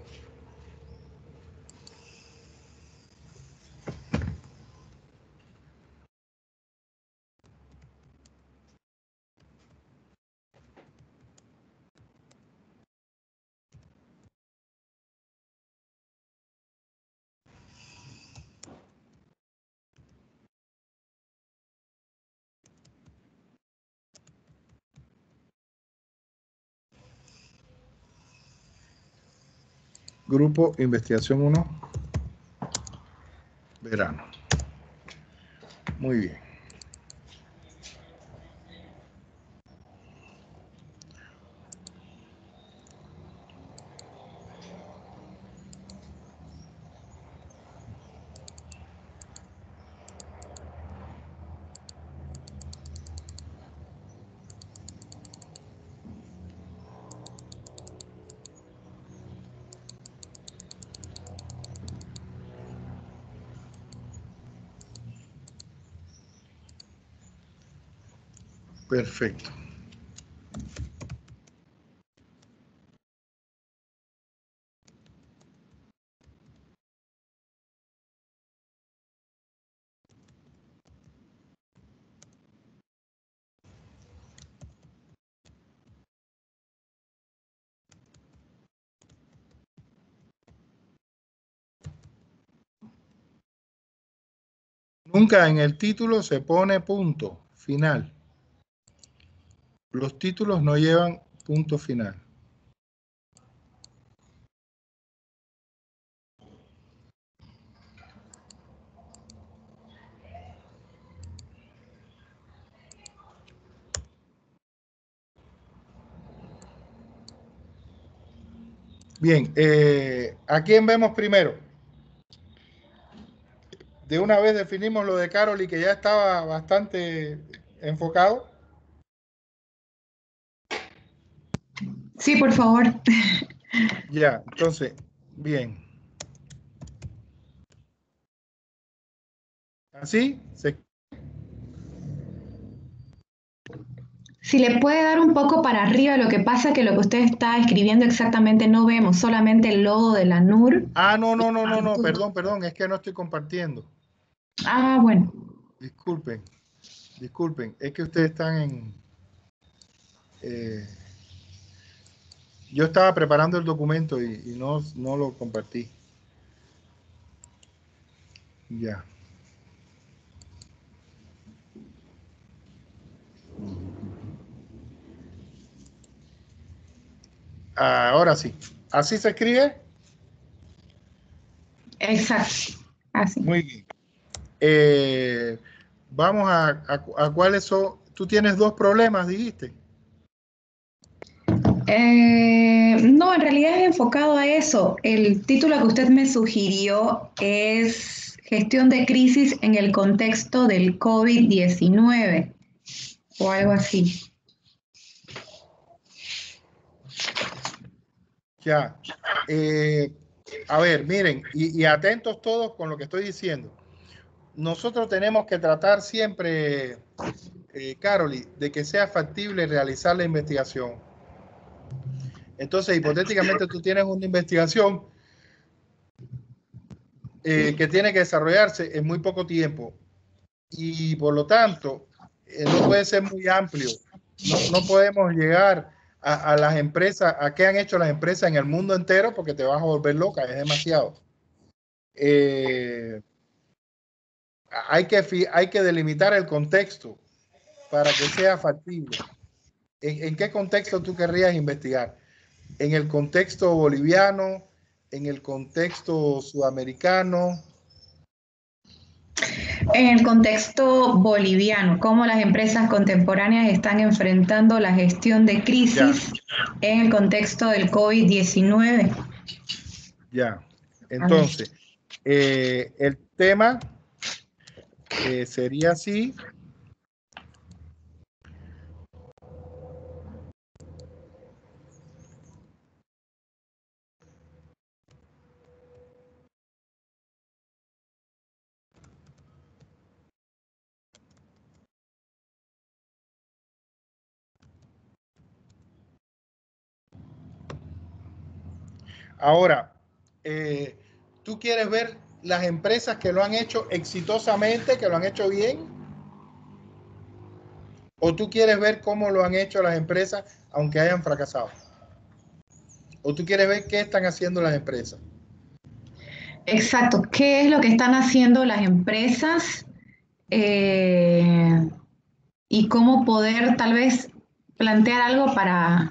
Grupo Investigación uno, verano. Muy bien. Perfecto. Nunca en el título se pone punto final. Los títulos no llevan punto final. Bien, eh, ¿a quién vemos primero? De una vez definimos lo de Carol y que ya estaba bastante enfocado. Sí, por favor. Ya, entonces, bien. ¿Así? ¿Se... Si le puede dar un poco para arriba, lo que pasa es que lo que usted está escribiendo exactamente no vemos, solamente el logo de la N U R. Ah, no, no, no, no, no, perdón, perdón, es que no estoy compartiendo. Ah, bueno. Disculpen, disculpen, es que ustedes están en... Eh, yo estaba preparando el documento y, y no, no lo compartí. Ya. Ahora sí. ¿Así se escribe? Exacto. Así. Muy bien. Eh, vamos a, a, a cuáles son... Tú tienes dos problemas, dijiste. Eh, no, en realidad es enfocado a eso. El título que usted me sugirió es Gestión de crisis en el contexto del COVID diecinueve o algo así. Ya. Eh, a ver, miren, y, y atentos todos con lo que estoy diciendo. Nosotros tenemos que tratar siempre, eh, Caroli, de que sea factible realizar la investigación. Entonces, hipotéticamente, tú tienes una investigación eh, que tiene que desarrollarse en muy poco tiempo y, por lo tanto, eh, no puede ser muy amplio. No, no podemos llegar a, a las empresas, a qué han hecho las empresas en el mundo entero, porque te vas a volver loca, es demasiado. Eh, hay, que, hay que delimitar el contexto para que sea factible. ¿En, en qué contexto tú querrías investigar? en el contexto boliviano, en el contexto sudamericano. En el contexto boliviano, cómo las empresas contemporáneas están enfrentando la gestión de crisis Ya. en el contexto del COVID diecinueve. Ya, entonces, eh, el tema eh, sería así. Ahora, eh, ¿tú quieres ver las empresas que lo han hecho exitosamente, que lo han hecho bien? ¿O tú quieres ver cómo lo han hecho las empresas aunque hayan fracasado? ¿O tú quieres ver qué están haciendo las empresas? Exacto, ¿qué es lo que están haciendo las empresas eh, y cómo poder tal vez plantear algo para...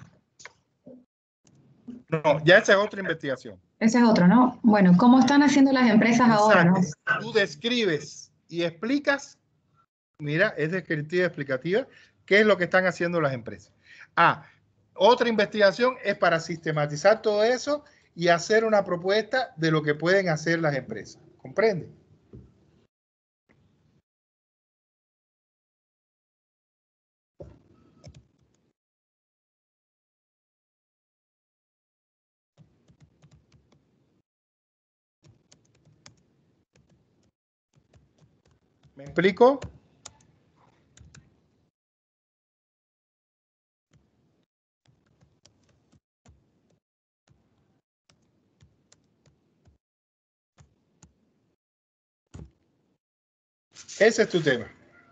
No, ya esa es otra investigación. Ese es otro, ¿no? Bueno, ¿cómo están haciendo las empresas ahora, no? Exacto. Tú describes y explicas, mira, es descriptiva explicativa, qué es lo que están haciendo las empresas. Ah, otra investigación es para sistematizar todo eso y hacer una propuesta de lo que pueden hacer las empresas. ¿Comprende? ¿Me explico? Ese es tu tema.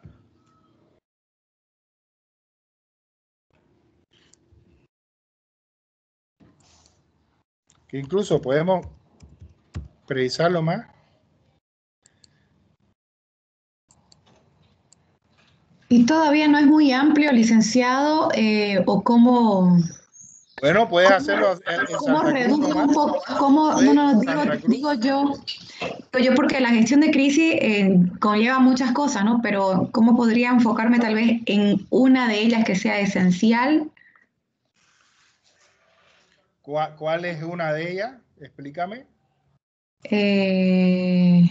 Que incluso podemos precisarlo más. Y todavía no es muy amplio, licenciado, eh, o cómo... Bueno, puedes hacerlo en, en ¿Cómo Santa Cruz reduce nomás. un poco? ¿Cómo, no, no, digo, digo yo, digo yo porque la gestión de crisis eh, conlleva muchas cosas, ¿no? Pero ¿cómo podría enfocarme tal vez en una de ellas que sea esencial? ¿Cuál, cuál es una de ellas? Explícame. Eh,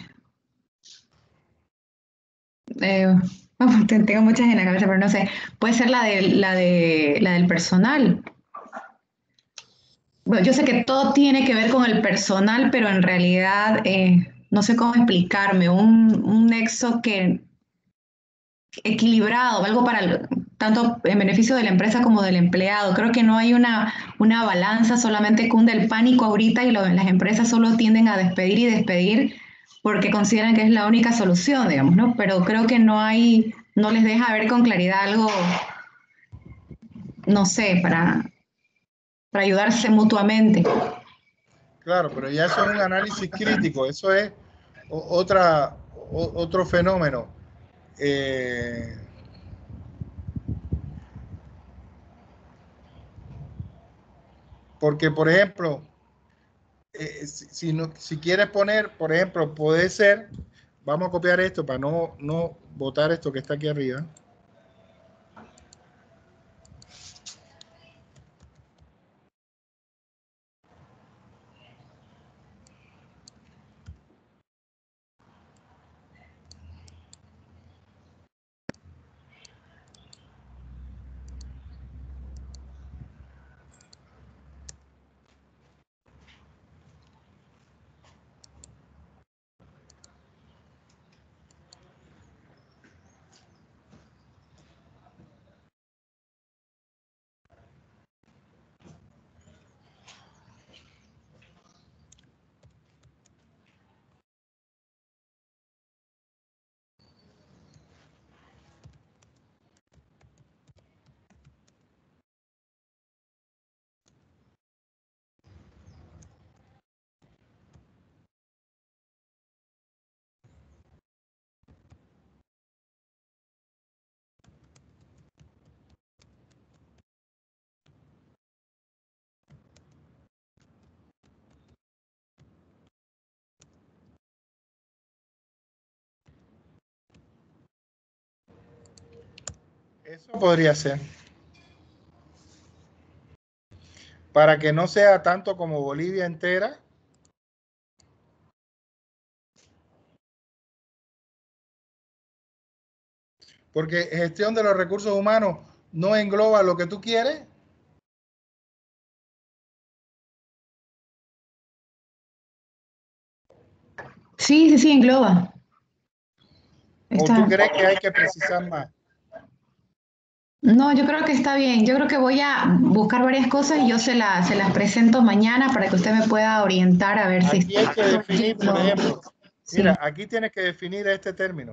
eh, bueno, tengo muchas en la cabeza, pero no sé. Puede ser la de la de la del personal. Bueno, yo sé que todo tiene que ver con el personal, pero en realidad eh, no sé cómo explicarme. Un, un nexo que equilibrado, algo para el- tanto en beneficio de la empresa como del empleado. Creo que no hay una, una balanza, solamente cunde el pánico ahorita y lo- las empresas solo tienden a despedir y despedir porque consideran que es la única solución, digamos, ¿no? Pero creo que no hay, no les deja ver con claridad algo, no sé, para, para ayudarse mutuamente. Claro, pero ya eso es un análisis crítico. Eso es o- otra, o- otro fenómeno. Eh, porque, por ejemplo, eh, si, si no, si quieres poner, por ejemplo, puede ser, vamos a copiar esto para no, no botar esto que está aquí arriba. Eso podría ser. Para que no sea tanto como Bolivia entera. Porque gestión de los recursos humanos no engloba lo que tú quieres. Sí, sí, sí, engloba. ¿O Está. tú crees que hay que precisar más? No, yo creo que está bien. Yo creo que voy a buscar varias cosas y yo se, la- se las presento mañana para que usted me pueda orientar a ver si Aquí hay que está definir, por correcto. ejemplo, Sí, mira, aquí tienes que definir este término.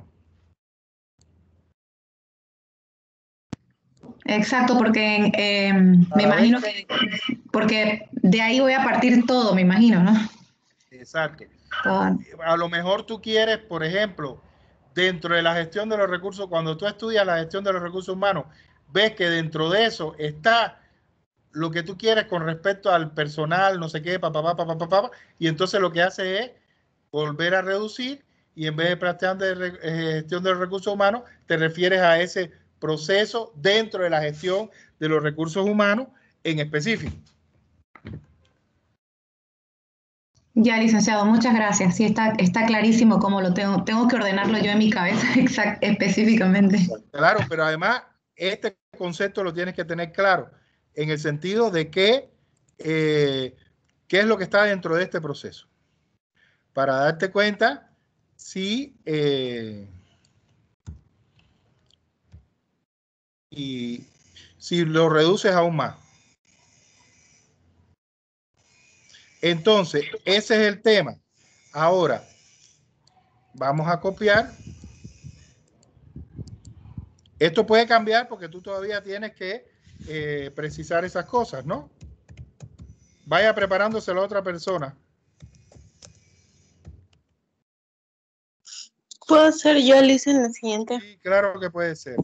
exacto, porque eh, me Para ver imagino qué- que, porque de ahí voy a partir todo, me imagino, ¿no? Exacto. Todo. A lo mejor tú quieres, por ejemplo, dentro de la gestión de los recursos, cuando tú estudias la gestión de los recursos humanos, ves que dentro de eso está lo que tú quieres con respecto al personal, no sé qué, papá, papá, papá, papá, y entonces lo que hace es volver a reducir y en vez de plantear de re, eh, gestión de los recursos humanos, te refieres a ese proceso dentro de la gestión de los recursos humanos en específico. Ya, licenciado, muchas gracias. Sí, está, está clarísimo cómo lo tengo. Tengo que ordenarlo yo en mi cabeza exact, específicamente. Claro, pero además este concepto lo tienes que tener claro en el sentido de que eh, qué es lo que está dentro de este proceso. Para darte cuenta si eh, y si lo reduces aún más. Entonces, ese es el tema. Ahora, vamos a copiar. Esto puede cambiar porque tú todavía tienes que eh, precisar esas cosas, ¿no? Vaya preparándose la otra persona. ¿Puedo hacer yo, Alicia, en la siguiente? Sí, claro que puede ser.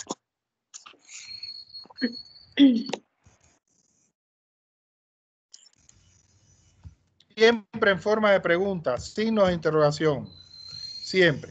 Siempre en forma de pregunta, signos de interrogación. Siempre.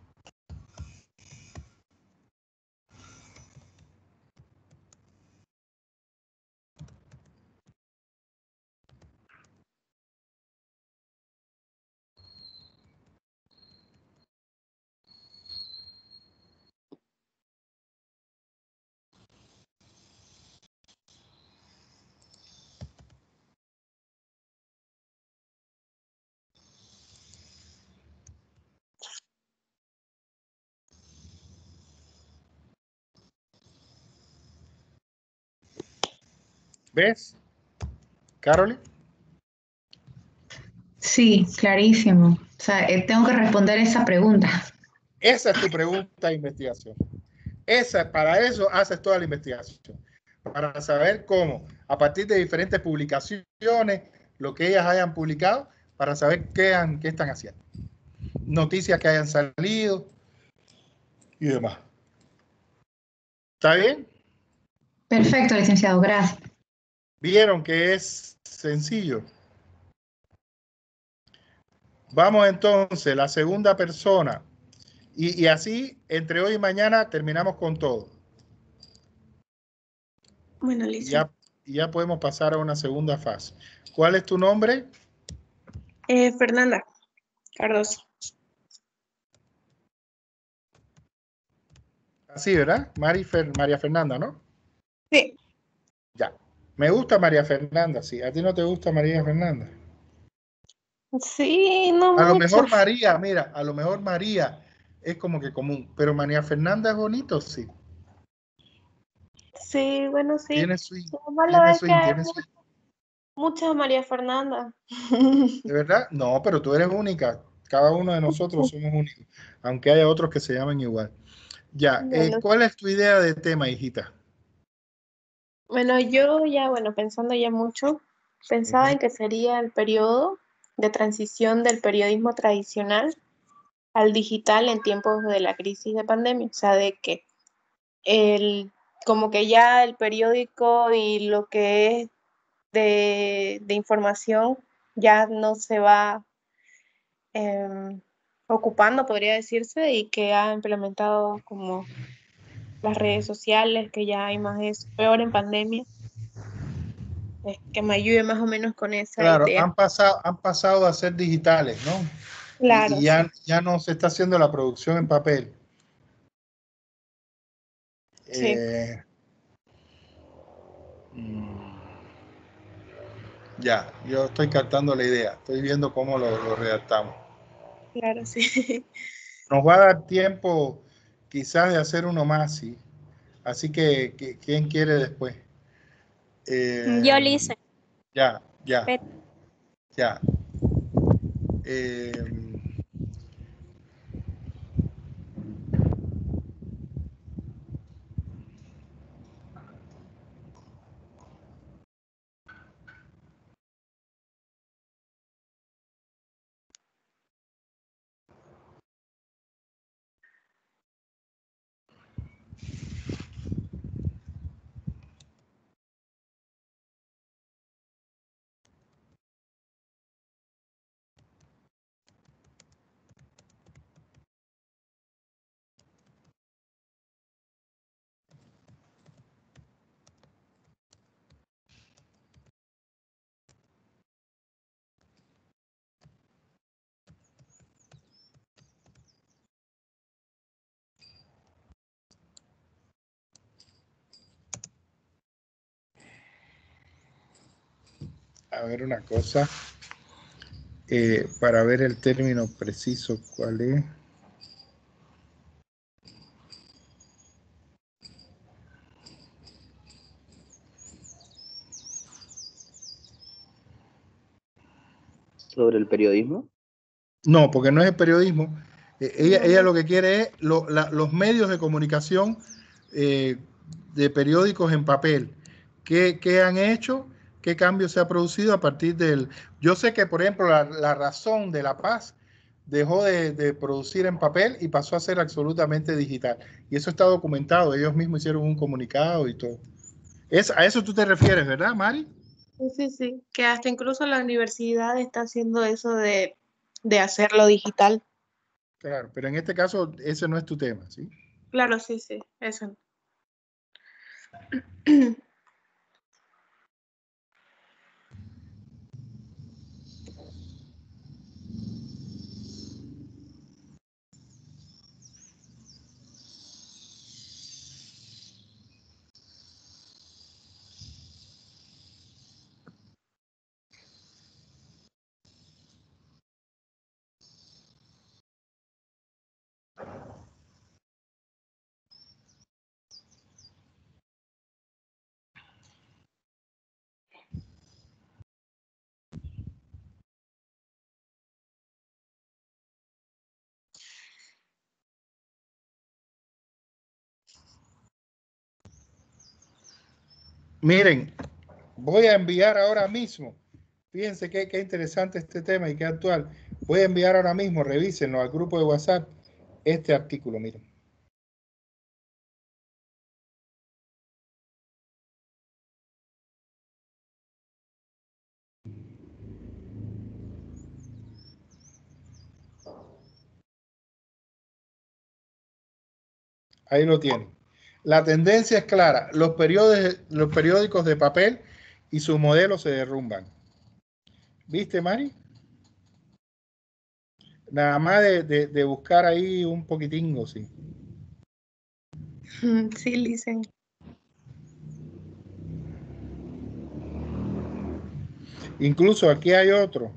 ¿Ves, Carolyn? Sí, clarísimo. O sea, eh, tengo que responder esa pregunta. Esa es tu pregunta de investigación. Esa, para eso haces toda la investigación. Para saber cómo, a partir de diferentes publicaciones, lo que ellas hayan publicado, para saber qué, han, qué están haciendo. Noticias que hayan salido y demás. ¿Está bien? Perfecto, licenciado, gracias. Vieron que es sencillo. Vamos entonces, la segunda persona. Y, y así, entre hoy y mañana, terminamos con todo. Bueno, Y Alicia. ya, y ya podemos pasar a una segunda fase. ¿Cuál es tu nombre? Eh, Fernanda Cardoso. Así, ¿verdad? Mari Fer, María Fernanda, ¿no? Sí. Ya. Me gusta María Fernanda, sí. ¿A ti no te gusta María Fernanda? Sí, no A lo mucho. mejor María, mira, a lo mejor María es como que común, pero María Fernanda es bonito, sí. Sí, bueno, sí. Tiene swing, Lo malo tiene es que swing, hay tiene swing. muchas María Fernanda. ¿De verdad? No, pero tú eres única. Cada uno de nosotros somos únicos, aunque haya otros que se llamen igual. Ya, eh, Bueno, ¿cuál es tu idea de tema, hijita? bueno, yo ya, bueno, pensando ya mucho, pensaba Ujú. en que sería el periodo de transición del periodismo tradicional al digital en tiempos de la crisis de pandemia. O sea, de que el, como que ya el periódico y lo que es de, de información ya no se va eh, ocupando, podría decirse, y que ha implementado como las redes sociales, que ya hay más eso, peor en pandemia. Eh, que me ayude más o menos con esa Claro, idea. han pasado, han pasado a ser digitales, ¿no? Claro, Y, y ya, sí. ya no se está haciendo la producción en papel. Sí. Eh, mm, ya, yo estoy captando la idea, estoy viendo cómo lo, lo redactamos. Claro, sí. Nos va a dar tiempo quizás de hacer uno más, sí. Así que, que ¿quién quiere después? Eh, Yo lo hice. ya, ya, Pero ya. Eh, a ver una cosa, eh, para ver el término preciso, ¿cuál es? ¿Sobre el periodismo? No, porque no es el periodismo. Eh, ella, No, ella no. lo que quiere es lo, la, los medios de comunicación eh, de periódicos en papel. ¿Qué, ¿Qué han hecho? ¿Qué cambio se ha producido a partir del...? Yo sé que, por ejemplo, la, la Razón de La Paz dejó de, de producir en papel y pasó a ser absolutamente digital. Y eso está documentado. Ellos mismos hicieron un comunicado y todo. Es, a eso tú te refieres, ¿verdad, Mari? Sí, sí, sí. Que hasta incluso la universidad está haciendo eso de, de hacerlo digital. Claro, pero en este caso ese no es tu tema, ¿sí? Claro, sí, sí. Eso. Miren, voy a enviar ahora mismo. Fíjense qué, qué interesante este tema y qué actual. Voy a enviar ahora mismo, revísenlo al grupo de WhatsApp, este artículo, miren. Ahí lo tienen. La tendencia es clara. Los periódicos, los periódicos de papel y sus modelos se derrumban. ¿Viste, Mari? Nada más de, de, de buscar ahí un poquitingo, sí. Sí, Licen. Incluso aquí hay otro.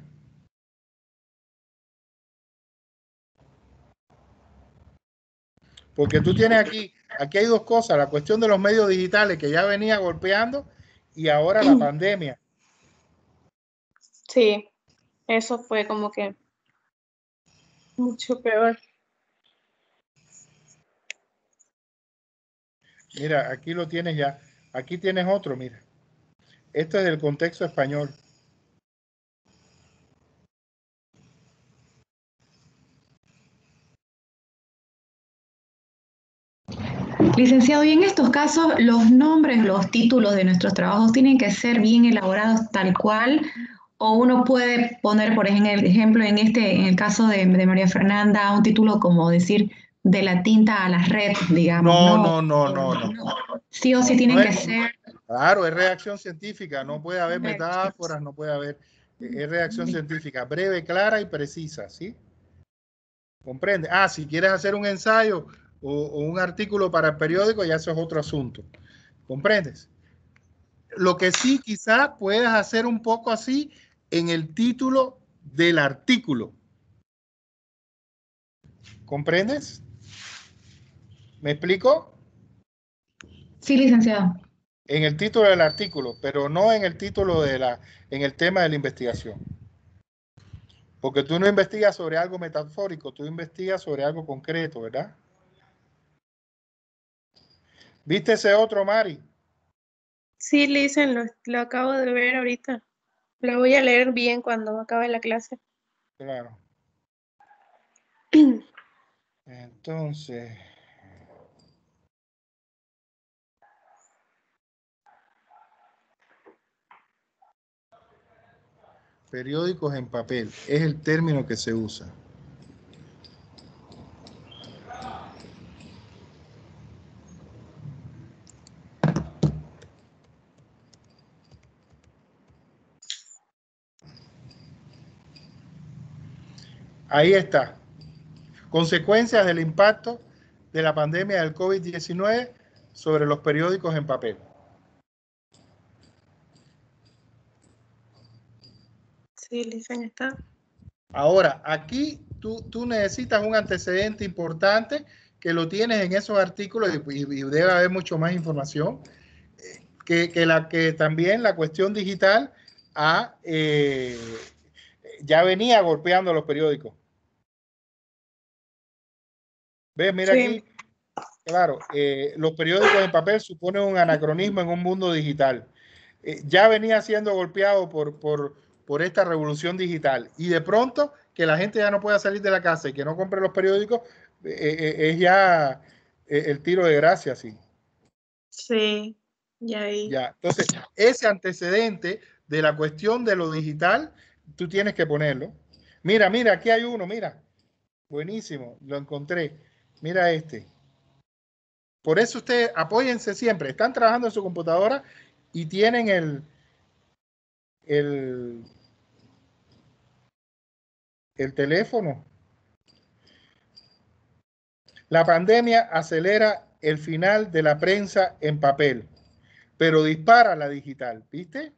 Porque tú tienes aquí, aquí hay dos cosas, la cuestión de los medios digitales que ya venía golpeando y ahora la pandemia. Sí, eso fue como que mucho peor. Mira, aquí lo tienes ya. Aquí tienes otro, mira. Esto es del contexto español. Licenciado, y en estos casos los nombres, los títulos de nuestros trabajos tienen que ser bien elaborados tal cual, o uno puede poner, por ejemplo, en este, en el caso de, de María Fernanda, un título como decir de la tinta a la red, digamos. No, no, no, no, no. Sí o sí no, tienen no que es, ser. Claro, es reacción científica, no puede haber metáforas, no puede haber, es reacción científica, breve, clara y precisa, ¿sí? ¿Comprende? Ah, si quieres hacer un ensayo o, o un artículo para el periódico, ya eso es otro asunto. ¿Comprendes? Lo que sí quizás puedas hacer un poco así en el título del artículo. ¿Comprendes? ¿Me explico? Sí, licenciado. En el título del artículo, pero no en el título de la, en el tema de la investigación. Porque tú no investigas sobre algo metafórico, tú investigas sobre algo concreto, ¿verdad? ¿Viste ese otro, Mari? Sí, Lisen, lo, lo acabo de ver ahorita. Lo voy a leer bien cuando acabe la clase. Claro. Entonces... periódicos en papel, es el término que se usa. Ahí está. Consecuencias del impacto de la pandemia del COVID diecinueve sobre los periódicos en papel. Sí, Lisen, está. Ahora, aquí tú, tú necesitas un antecedente importante que lo tienes en esos artículos y, y debe haber mucho más información, que, que, la, que también la cuestión digital ha, eh, ya venía golpeando los periódicos. ¿Ves? Mira Sí. aquí, claro, eh, los periódicos en papel suponen un anacronismo en un mundo digital. Eh, ya venía siendo golpeado por, por, por esta revolución digital y de pronto que la gente ya no pueda salir de la casa y que no compre los periódicos, eh, eh, es ya eh, el tiro de gracia, sí. Sí, ya ahí. Ya, entonces, ese antecedente de la cuestión de lo digital, tú tienes que ponerlo. Mira, mira, aquí hay uno, mira. Buenísimo, lo encontré. Mira este. Por eso ustedes apóyense siempre. Están trabajando en su computadora y tienen el, el, el teléfono. La pandemia acelera el final de la prensa en papel, pero dispara la digital. ¿Viste?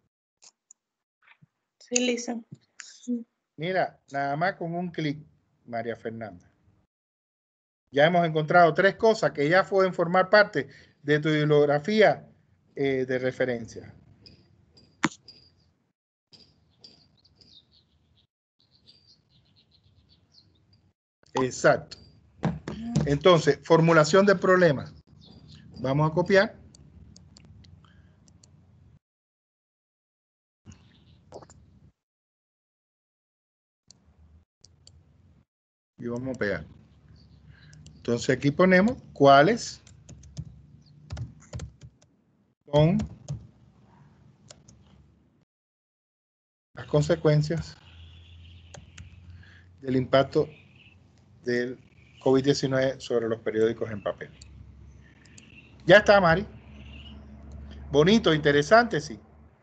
Sí, Lisen. Mira, nada más con un clic, María Fernanda. Ya hemos encontrado tres cosas que ya pueden formar parte de tu bibliografía eh, de referencia. Exacto. Entonces, formulación del problema. Vamos a copiar. Y vamos a pegar. Entonces aquí ponemos cuáles son las consecuencias del impacto del COVID diecinueve sobre los periódicos en papel. Ya está, Mari. Bonito, interesante, sí.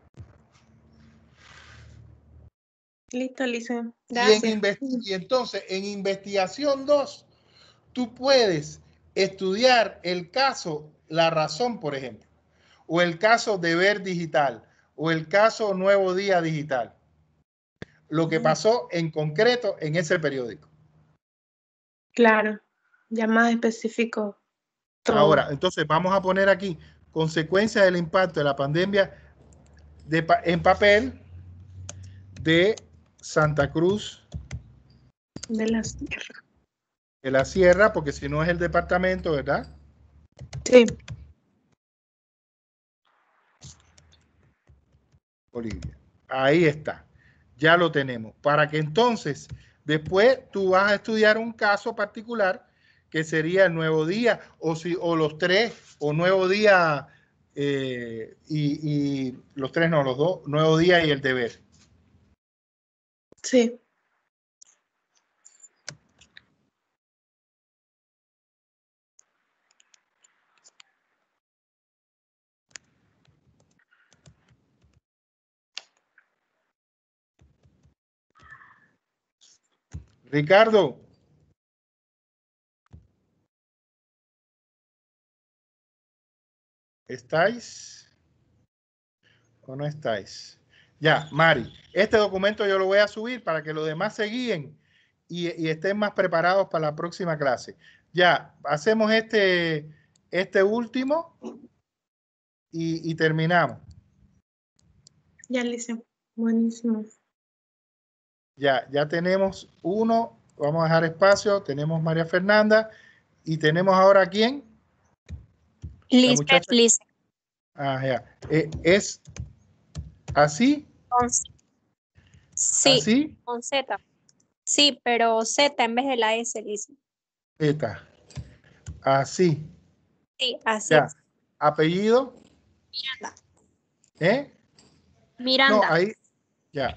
Listo, Lisen. Y, Gracias. en y entonces, en investigación dos, tú puedes estudiar el caso La Razón, por ejemplo, o el caso Deber Digital, o el caso Nuevo Día Digital. Lo que pasó en concreto en ese periódico. Claro, ya más específico. Todo. Ahora, entonces vamos a poner aquí consecuencias del impacto de la pandemia de, en papel de Santa Cruz de la Sierra. De la Sierra, porque si no es el departamento, ¿verdad? Sí. Bolivia. Ahí está. Ya lo tenemos. Para que entonces, después tú vas a estudiar un caso particular que sería el Nuevo Día, o, si, o los tres, o Nuevo Día eh, y, y los tres, no, los dos, Nuevo Día y el Deber. Sí. Ricardo. ¿Estáis o no estáis? Ya, Mari, este documento yo lo voy a subir para que los demás se guíen y, y estén más preparados para la próxima clase. Ya, hacemos este, este último y, y terminamos. Ya, Lice. Buenísimo. Ya, ya tenemos uno, vamos a dejar espacio, tenemos María Fernanda y tenemos ahora ¿a quién? La muchacha. Lisbeth. Ah, ya. Eh, ¿Es así? Con- Sí, ¿Así? con Z. Sí, pero Z en vez de la S, Lice. Eta. Así. Sí, así Ya. es. ¿Apellido? Miranda. ¿Eh? No, Miranda. ahí. Ya.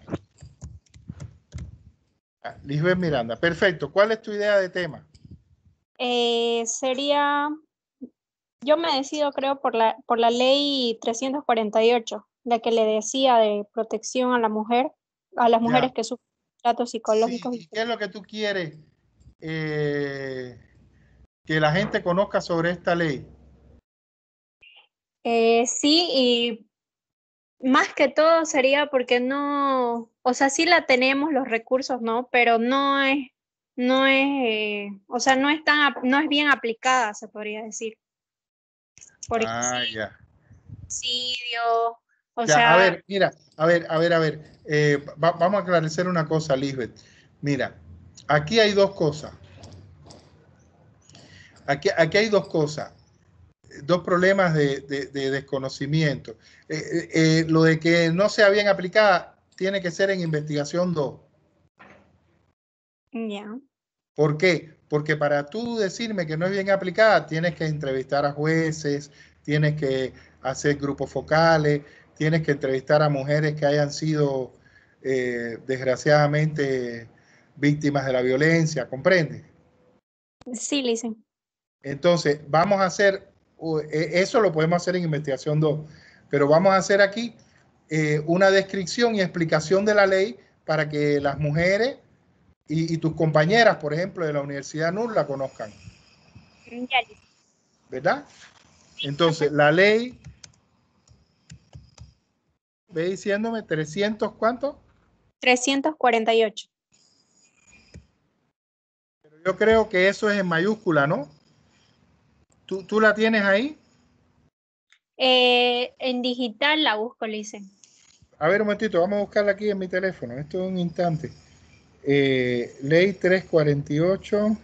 Ah, Lisbeth Miranda. Perfecto. ¿Cuál es tu idea de tema? Eh, sería, yo me decido creo por la, por la ley trescientos cuarenta y ocho, la que le decía de protección a la mujer, a las mujeres Ya. que sufren tratos Sí, psicológicos. ¿y qué es lo que tú quieres eh, que la gente conozca sobre esta ley? Eh, sí, y más que todo sería porque no, o sea, sí la tenemos los recursos, ¿no? Pero no es, no es, eh, o sea, no es tan, ap- no es bien aplicada, se podría decir. Porque Ah, sí, ya. suicidio, o Ya, a sea, ver, mira, a ver, a ver, a ver. eh, va- vamos a aclarecer una cosa, Lisbeth. Mira, aquí hay dos cosas. Aquí, aquí hay dos cosas. Dos problemas de, de- de desconocimiento. Eh, eh, eh, lo de que no sea bien aplicada tiene que ser en investigación dos. ya. ¿Por qué? Porque para tú decirme que no es bien aplicada, tienes que entrevistar a jueces, tienes que hacer grupos focales, tienes que entrevistar a mujeres que hayan sido eh, desgraciadamente víctimas de la violencia, ¿comprendes? Sí, Lice. Entonces, vamos a hacer, uh, eh, eso lo podemos hacer en investigación dos, pero vamos a hacer aquí eh, una descripción y explicación de la ley para que las mujeres y, y tus compañeras, por ejemplo, de la Universidad N U R la conozcan, Ya, Lice. ¿verdad? Entonces, la ley, ve diciéndome trescientos, ¿cuánto? trescientos cuarenta y ocho. Yo creo que eso es en mayúscula, ¿no? ¿Tú, tú la tienes ahí? Eh, en digital la busco, Lice. A ver, un momentito, vamos a buscarla aquí en mi teléfono. Esto es un instante. Eh, ley trescientos cuarenta y ocho,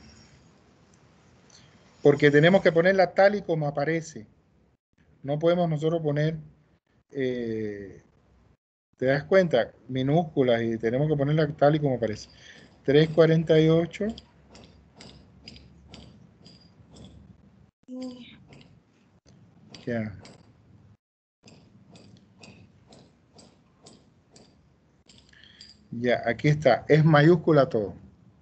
porque tenemos que ponerla tal y como aparece. No podemos nosotros poner, eh, ¿te das cuenta? Minúsculas y tenemos que ponerla tal y como aparece. trescientos cuarenta y ocho. Ya. Ya, aquí está. Es mayúscula todo.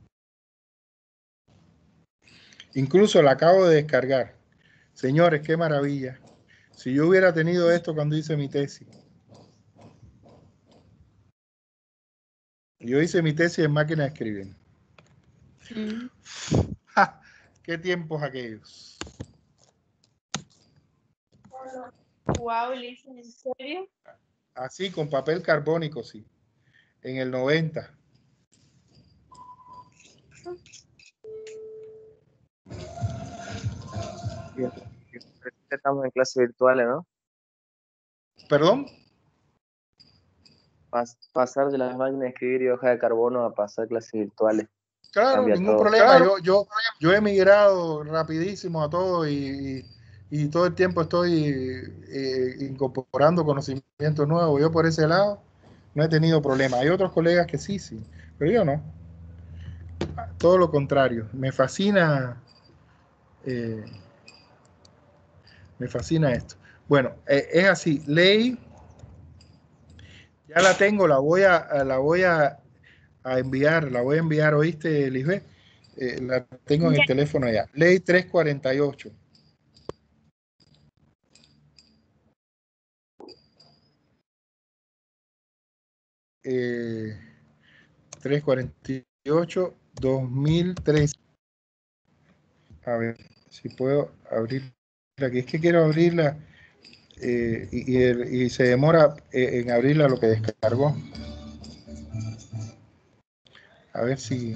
Incluso la acabo de descargar. Señores, qué maravilla. Si yo hubiera tenido esto cuando hice mi tesis. Yo hice mi tesis en máquina de escribir. Mm. ¡Ja! ¡Qué tiempos aquellos! Wow, Lice, ¿en serio? Así, con papel carbónico, sí. En el noventa. Bien. Estamos en clases virtuales, ¿no? ¿Perdón? Pas- pasar de las máquinas de escribir y hoja de carbono a pasar clases virtuales. Claro, Cambia ningún todo. problema. Claro. Yo, yo, yo he migrado rapidísimo a todo y, y, y todo el tiempo estoy eh, incorporando conocimientos nuevos. Yo por ese lado no he tenido problema. Hay otros colegas que sí, sí, pero yo no. Todo lo contrario. Me fascina, eh, me fascina esto. Bueno, eh, es así. Ley, ya la tengo, la voy a, la voy a, a enviar, la voy a enviar, ¿oíste, Lisbeth? Eh, la tengo en el Ya. teléfono ya. Ley trescientos cuarenta y ocho. Eh, trescientos cuarenta y ocho dos mil trece. A ver si puedo abrir aquí. Es que quiero abrirla eh, y, y, el, y se demora eh, en abrirla lo que descargó. A ver si...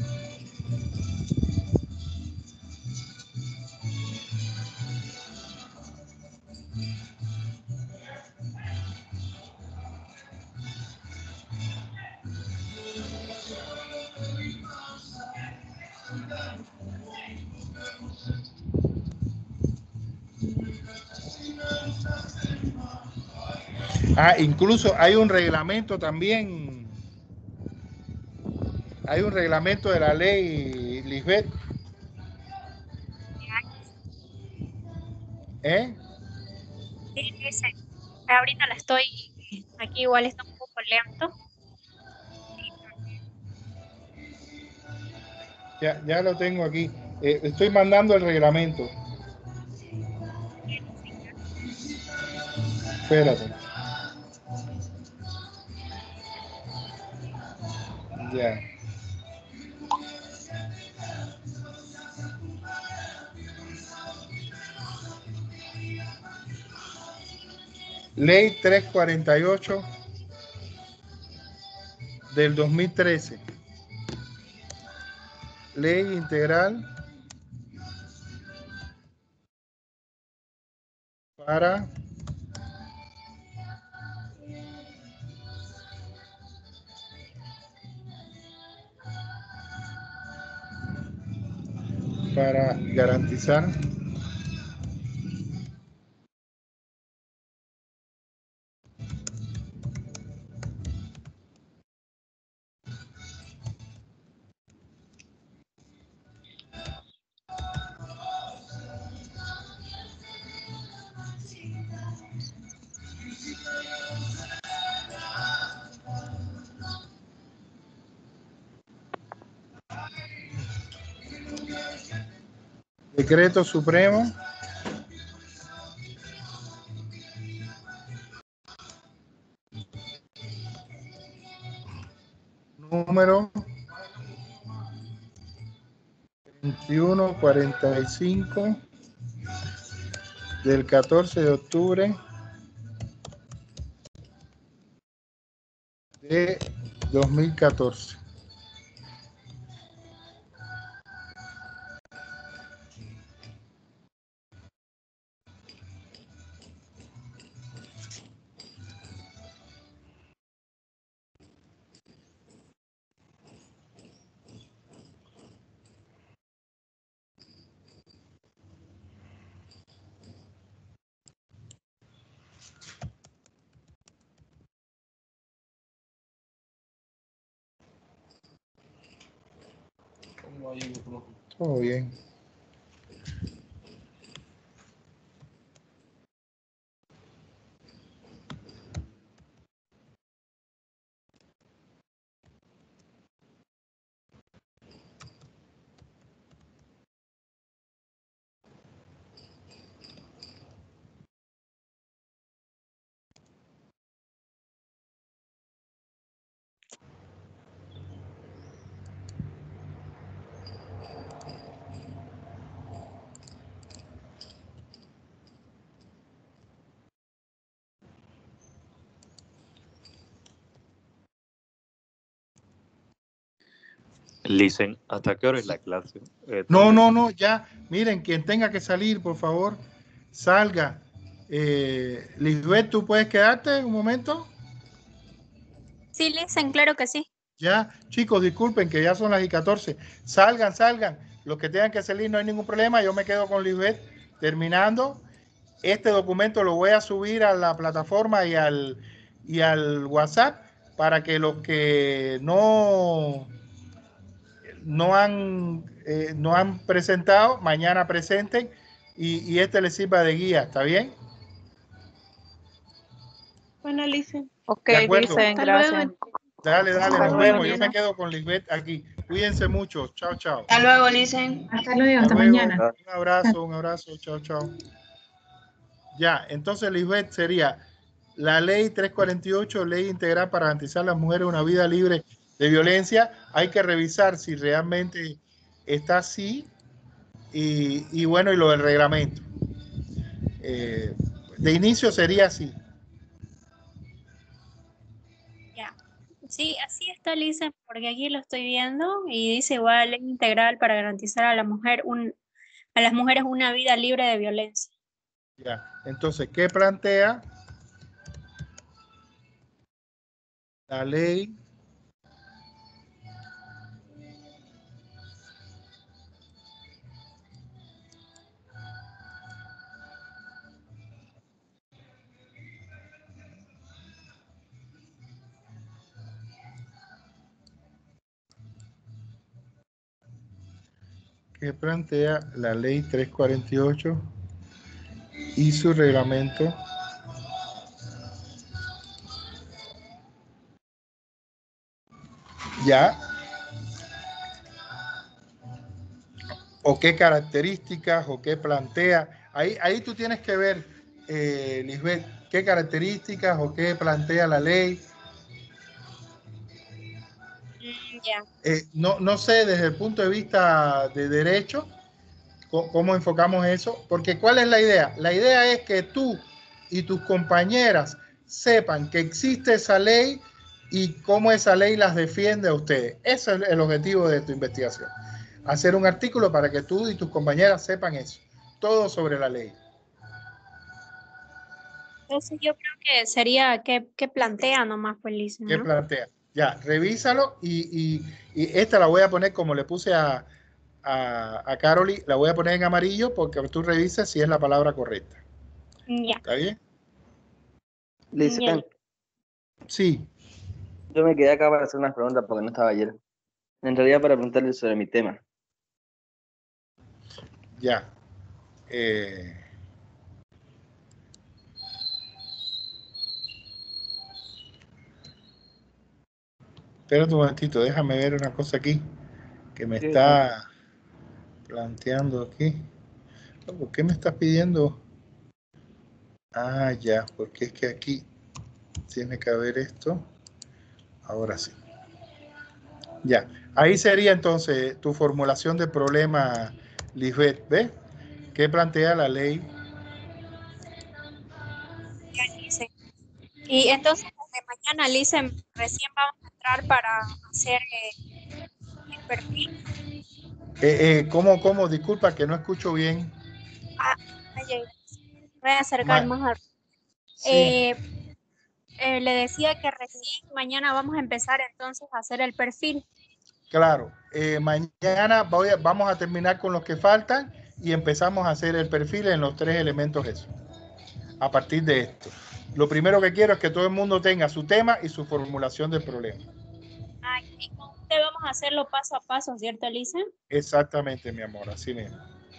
Ah, incluso hay un reglamento también. Hay un reglamento de la ley, Lisbeth. ¿Eh? Sí, ese. Ahorita la estoy, aquí igual está un poco lento. Ya, ya lo tengo aquí. Eh, estoy mandando el reglamento. Espérate. Ya. Ley trescientos cuarenta y ocho del dos mil trece. Ley integral para para garantizar Decreto Supremo número veintiuno cuarenta y cinco del catorce de octubre de dos mil catorce. Todo bien. Listen, ¿hasta qué hora es la clase? Eh, No, ¿dónde? no, no, ya. Miren, quien tenga que salir, por favor, salga. Eh, Lisbeth, ¿tú puedes quedarte un momento? Sí, Listen, claro que sí. Ya, chicos, disculpen que ya son las y catorce. Salgan, salgan. Los que tengan que salir no hay ningún problema. Yo me quedo con Lisbeth terminando. Este documento lo voy a subir a la plataforma y al, y al WhatsApp para que los que no, no, han, eh, no han presentado, mañana presenten y, y este les sirva de guía. ¿Está bien? Bueno, Listen. Ok, De acuerdo. dicen, Hasta gracias. luego. Dale, dale, Hasta nos luego. vemos. Yo Mañana. me quedo con Lisbeth aquí. Cuídense mucho. Chao, chao. Hasta luego, Lisen. Hasta luego, Hasta hasta luego. mañana. Un abrazo, un abrazo. Chao, chao. Ya, entonces Lisbeth sería la ley trescientos cuarenta y ocho, ley integral para garantizar a las mujeres una vida libre de de violencia, hay que revisar si realmente está así y, y bueno, y lo del reglamento. Eh, de inicio sería así. Ya. Sí, así está, Lisa, porque aquí lo estoy viendo y dice igual ley integral para garantizar a la mujer un, a las mujeres una vida libre de violencia. Ya. Entonces, ¿qué plantea la ley? ¿Qué plantea la ley trescientos cuarenta y ocho y su reglamento? Ya. O qué características o qué plantea. Ahí, ahí tú tienes que ver, eh, Lisbeth, qué características o qué plantea la ley. Mm, ya. Eh, no, no sé desde el punto de vista de derecho cómo, cómo enfocamos eso, porque ¿cuál es la idea? La idea es que tú y tus compañeras sepan que existe esa ley y cómo esa ley las defiende a ustedes. Ese es el objetivo de tu investigación. Hacer un artículo para que tú y tus compañeras sepan eso, todo sobre la ley. Entonces yo creo que sería que, que plantea nomás, pues, Lisa, ¿Qué ¿no? plantea? Ya, revísalo y, y, y esta la voy a poner como le puse a, a, a Caroli, la voy a poner en amarillo porque tú revises si es la palabra correcta. Ya. ¿Está bien? Lisa, Ya. Sí. yo me quedé acá para hacer unas preguntas porque no estaba ayer. En realidad para preguntarle sobre mi tema. Ya. Eh, espera un momentito, déjame ver una cosa aquí que me Sí, está planteando aquí. ¿Por qué me estás pidiendo? Ah, ya, porque es que aquí tiene que haber esto. Ahora sí. Ya. Ahí sería entonces tu formulación de problema, Lisbeth, ¿ves? ¿Qué plantea la ley? Ya, Lisa. Y entonces desde mañana, Lisa, recién vamos a entrar para hacer eh, el perfil. Eh, eh, ¿cómo, cómo? Disculpa que no escucho bien. Ah, ay, ay, voy a acercar Ma- más a... sí, Eh, eh, le decía que recién mañana vamos a empezar entonces a hacer el perfil. claro. Eh, mañana voy a- vamos a terminar con los que faltan y empezamos a hacer el perfil en los tres elementos esos. A partir de esto. Lo primero que quiero es que todo el mundo tenga su tema y su formulación del problema. Ah, y con usted vamos a hacerlo paso a paso, ¿cierto, Lisa? Exactamente, mi amor, así mismo.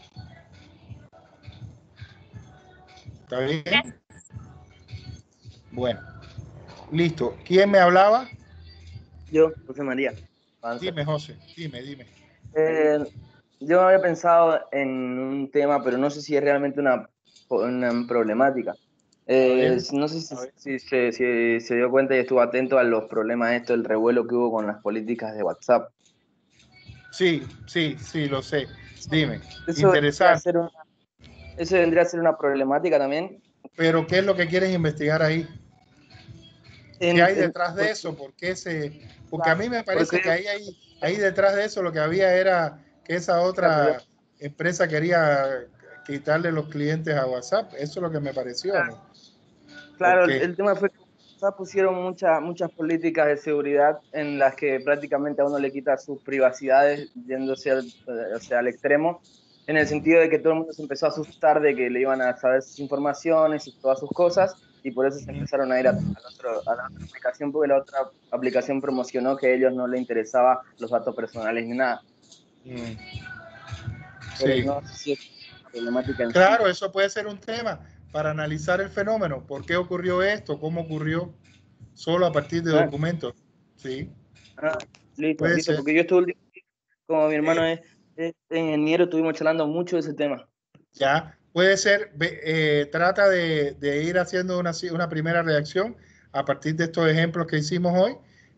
¿Está bien? Bueno, listo. ¿Quién me hablaba? yo, José María. Avanza. Dime, José, dime, dime. Eh, yo había pensado en un tema, pero no sé si es realmente una, una problemática. Eh, ver. no sé si, si, si- si se dio cuenta y estuvo atento a los problemas esto, el revuelo que hubo con las políticas de WhatsApp. Sí, sí, sí, lo sé. Dime, Eso vendría a interesante. ser una, eso vendría a ser una problemática también. Pero ¿qué es lo que quieres investigar ahí? ¿Qué En, hay en- detrás de porque, eso? ¿Por qué se...? Porque a mí me parece que porque ahí, ahí, ahí detrás de eso lo que había era que esa la otra empresa quería quitarle los clientes a WhatsApp. Eso es lo que me pareció a mí. ¿O Claro, el, qué? el tema fue que WhatsApp pusieron muchas muchas políticas de seguridad en las que prácticamente a uno le quita sus privacidades yéndose al, eh, o sea, al extremo, en el sentido de que todo el mundo se empezó a asustar de que le iban a saber sus informaciones y todas sus cosas, y por eso se empezaron a ir a, al otro- a la otra aplicación, porque la otra aplicación promocionó que a ellos no les interesaba los datos personales ni nada. Mm, Pero sí. no sé si es una problemática en sí. Claro, eso puede ser un tema para analizar el fenómeno. ¿Por qué ocurrió esto? ¿Cómo ocurrió? Solo a partir de Ah, documentos. Sí, ah, listo, puede listo, ser. porque yo estuve último, como mi Eh, hermano es, es ingeniero, estuvimos charlando mucho de ese tema. Ya, puede ser, ve- eh, trata de, de ir haciendo una, una primera reacción a partir de estos ejemplos que hicimos hoy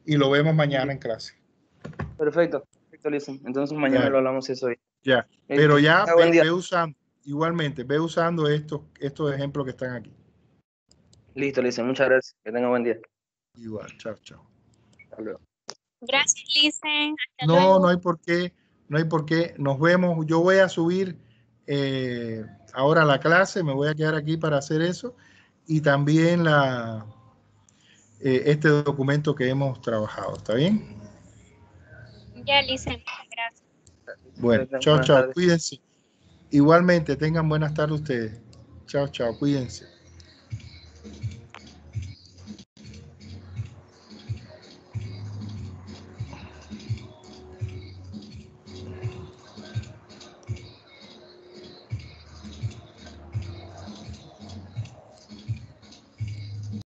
y lo vemos mañana en clase. Perfecto, perfecto, Listen. Entonces mañana Ya. lo hablamos eso hoy. Ya, pero ya Ah, buen ve, día. ve usando, igualmente, ve usando estos, estos ejemplos que están aquí. Listo, Listen. Muchas gracias. Que tenga buen día. Igual, chao, chao. Hasta luego. Gracias, Listen. Hasta No, luego. no hay por qué, no hay por qué. Nos vemos. Yo voy a subir eh, ahora la clase, me voy a quedar aquí para hacer eso y también la, eh, este documento que hemos trabajado. ¿Está bien? Ya, Listen. Gracias. Bueno, Buenas chao, chao. tardes. Cuídense. Igualmente, tengan buenas tardes ustedes. Chao, chao. Cuídense.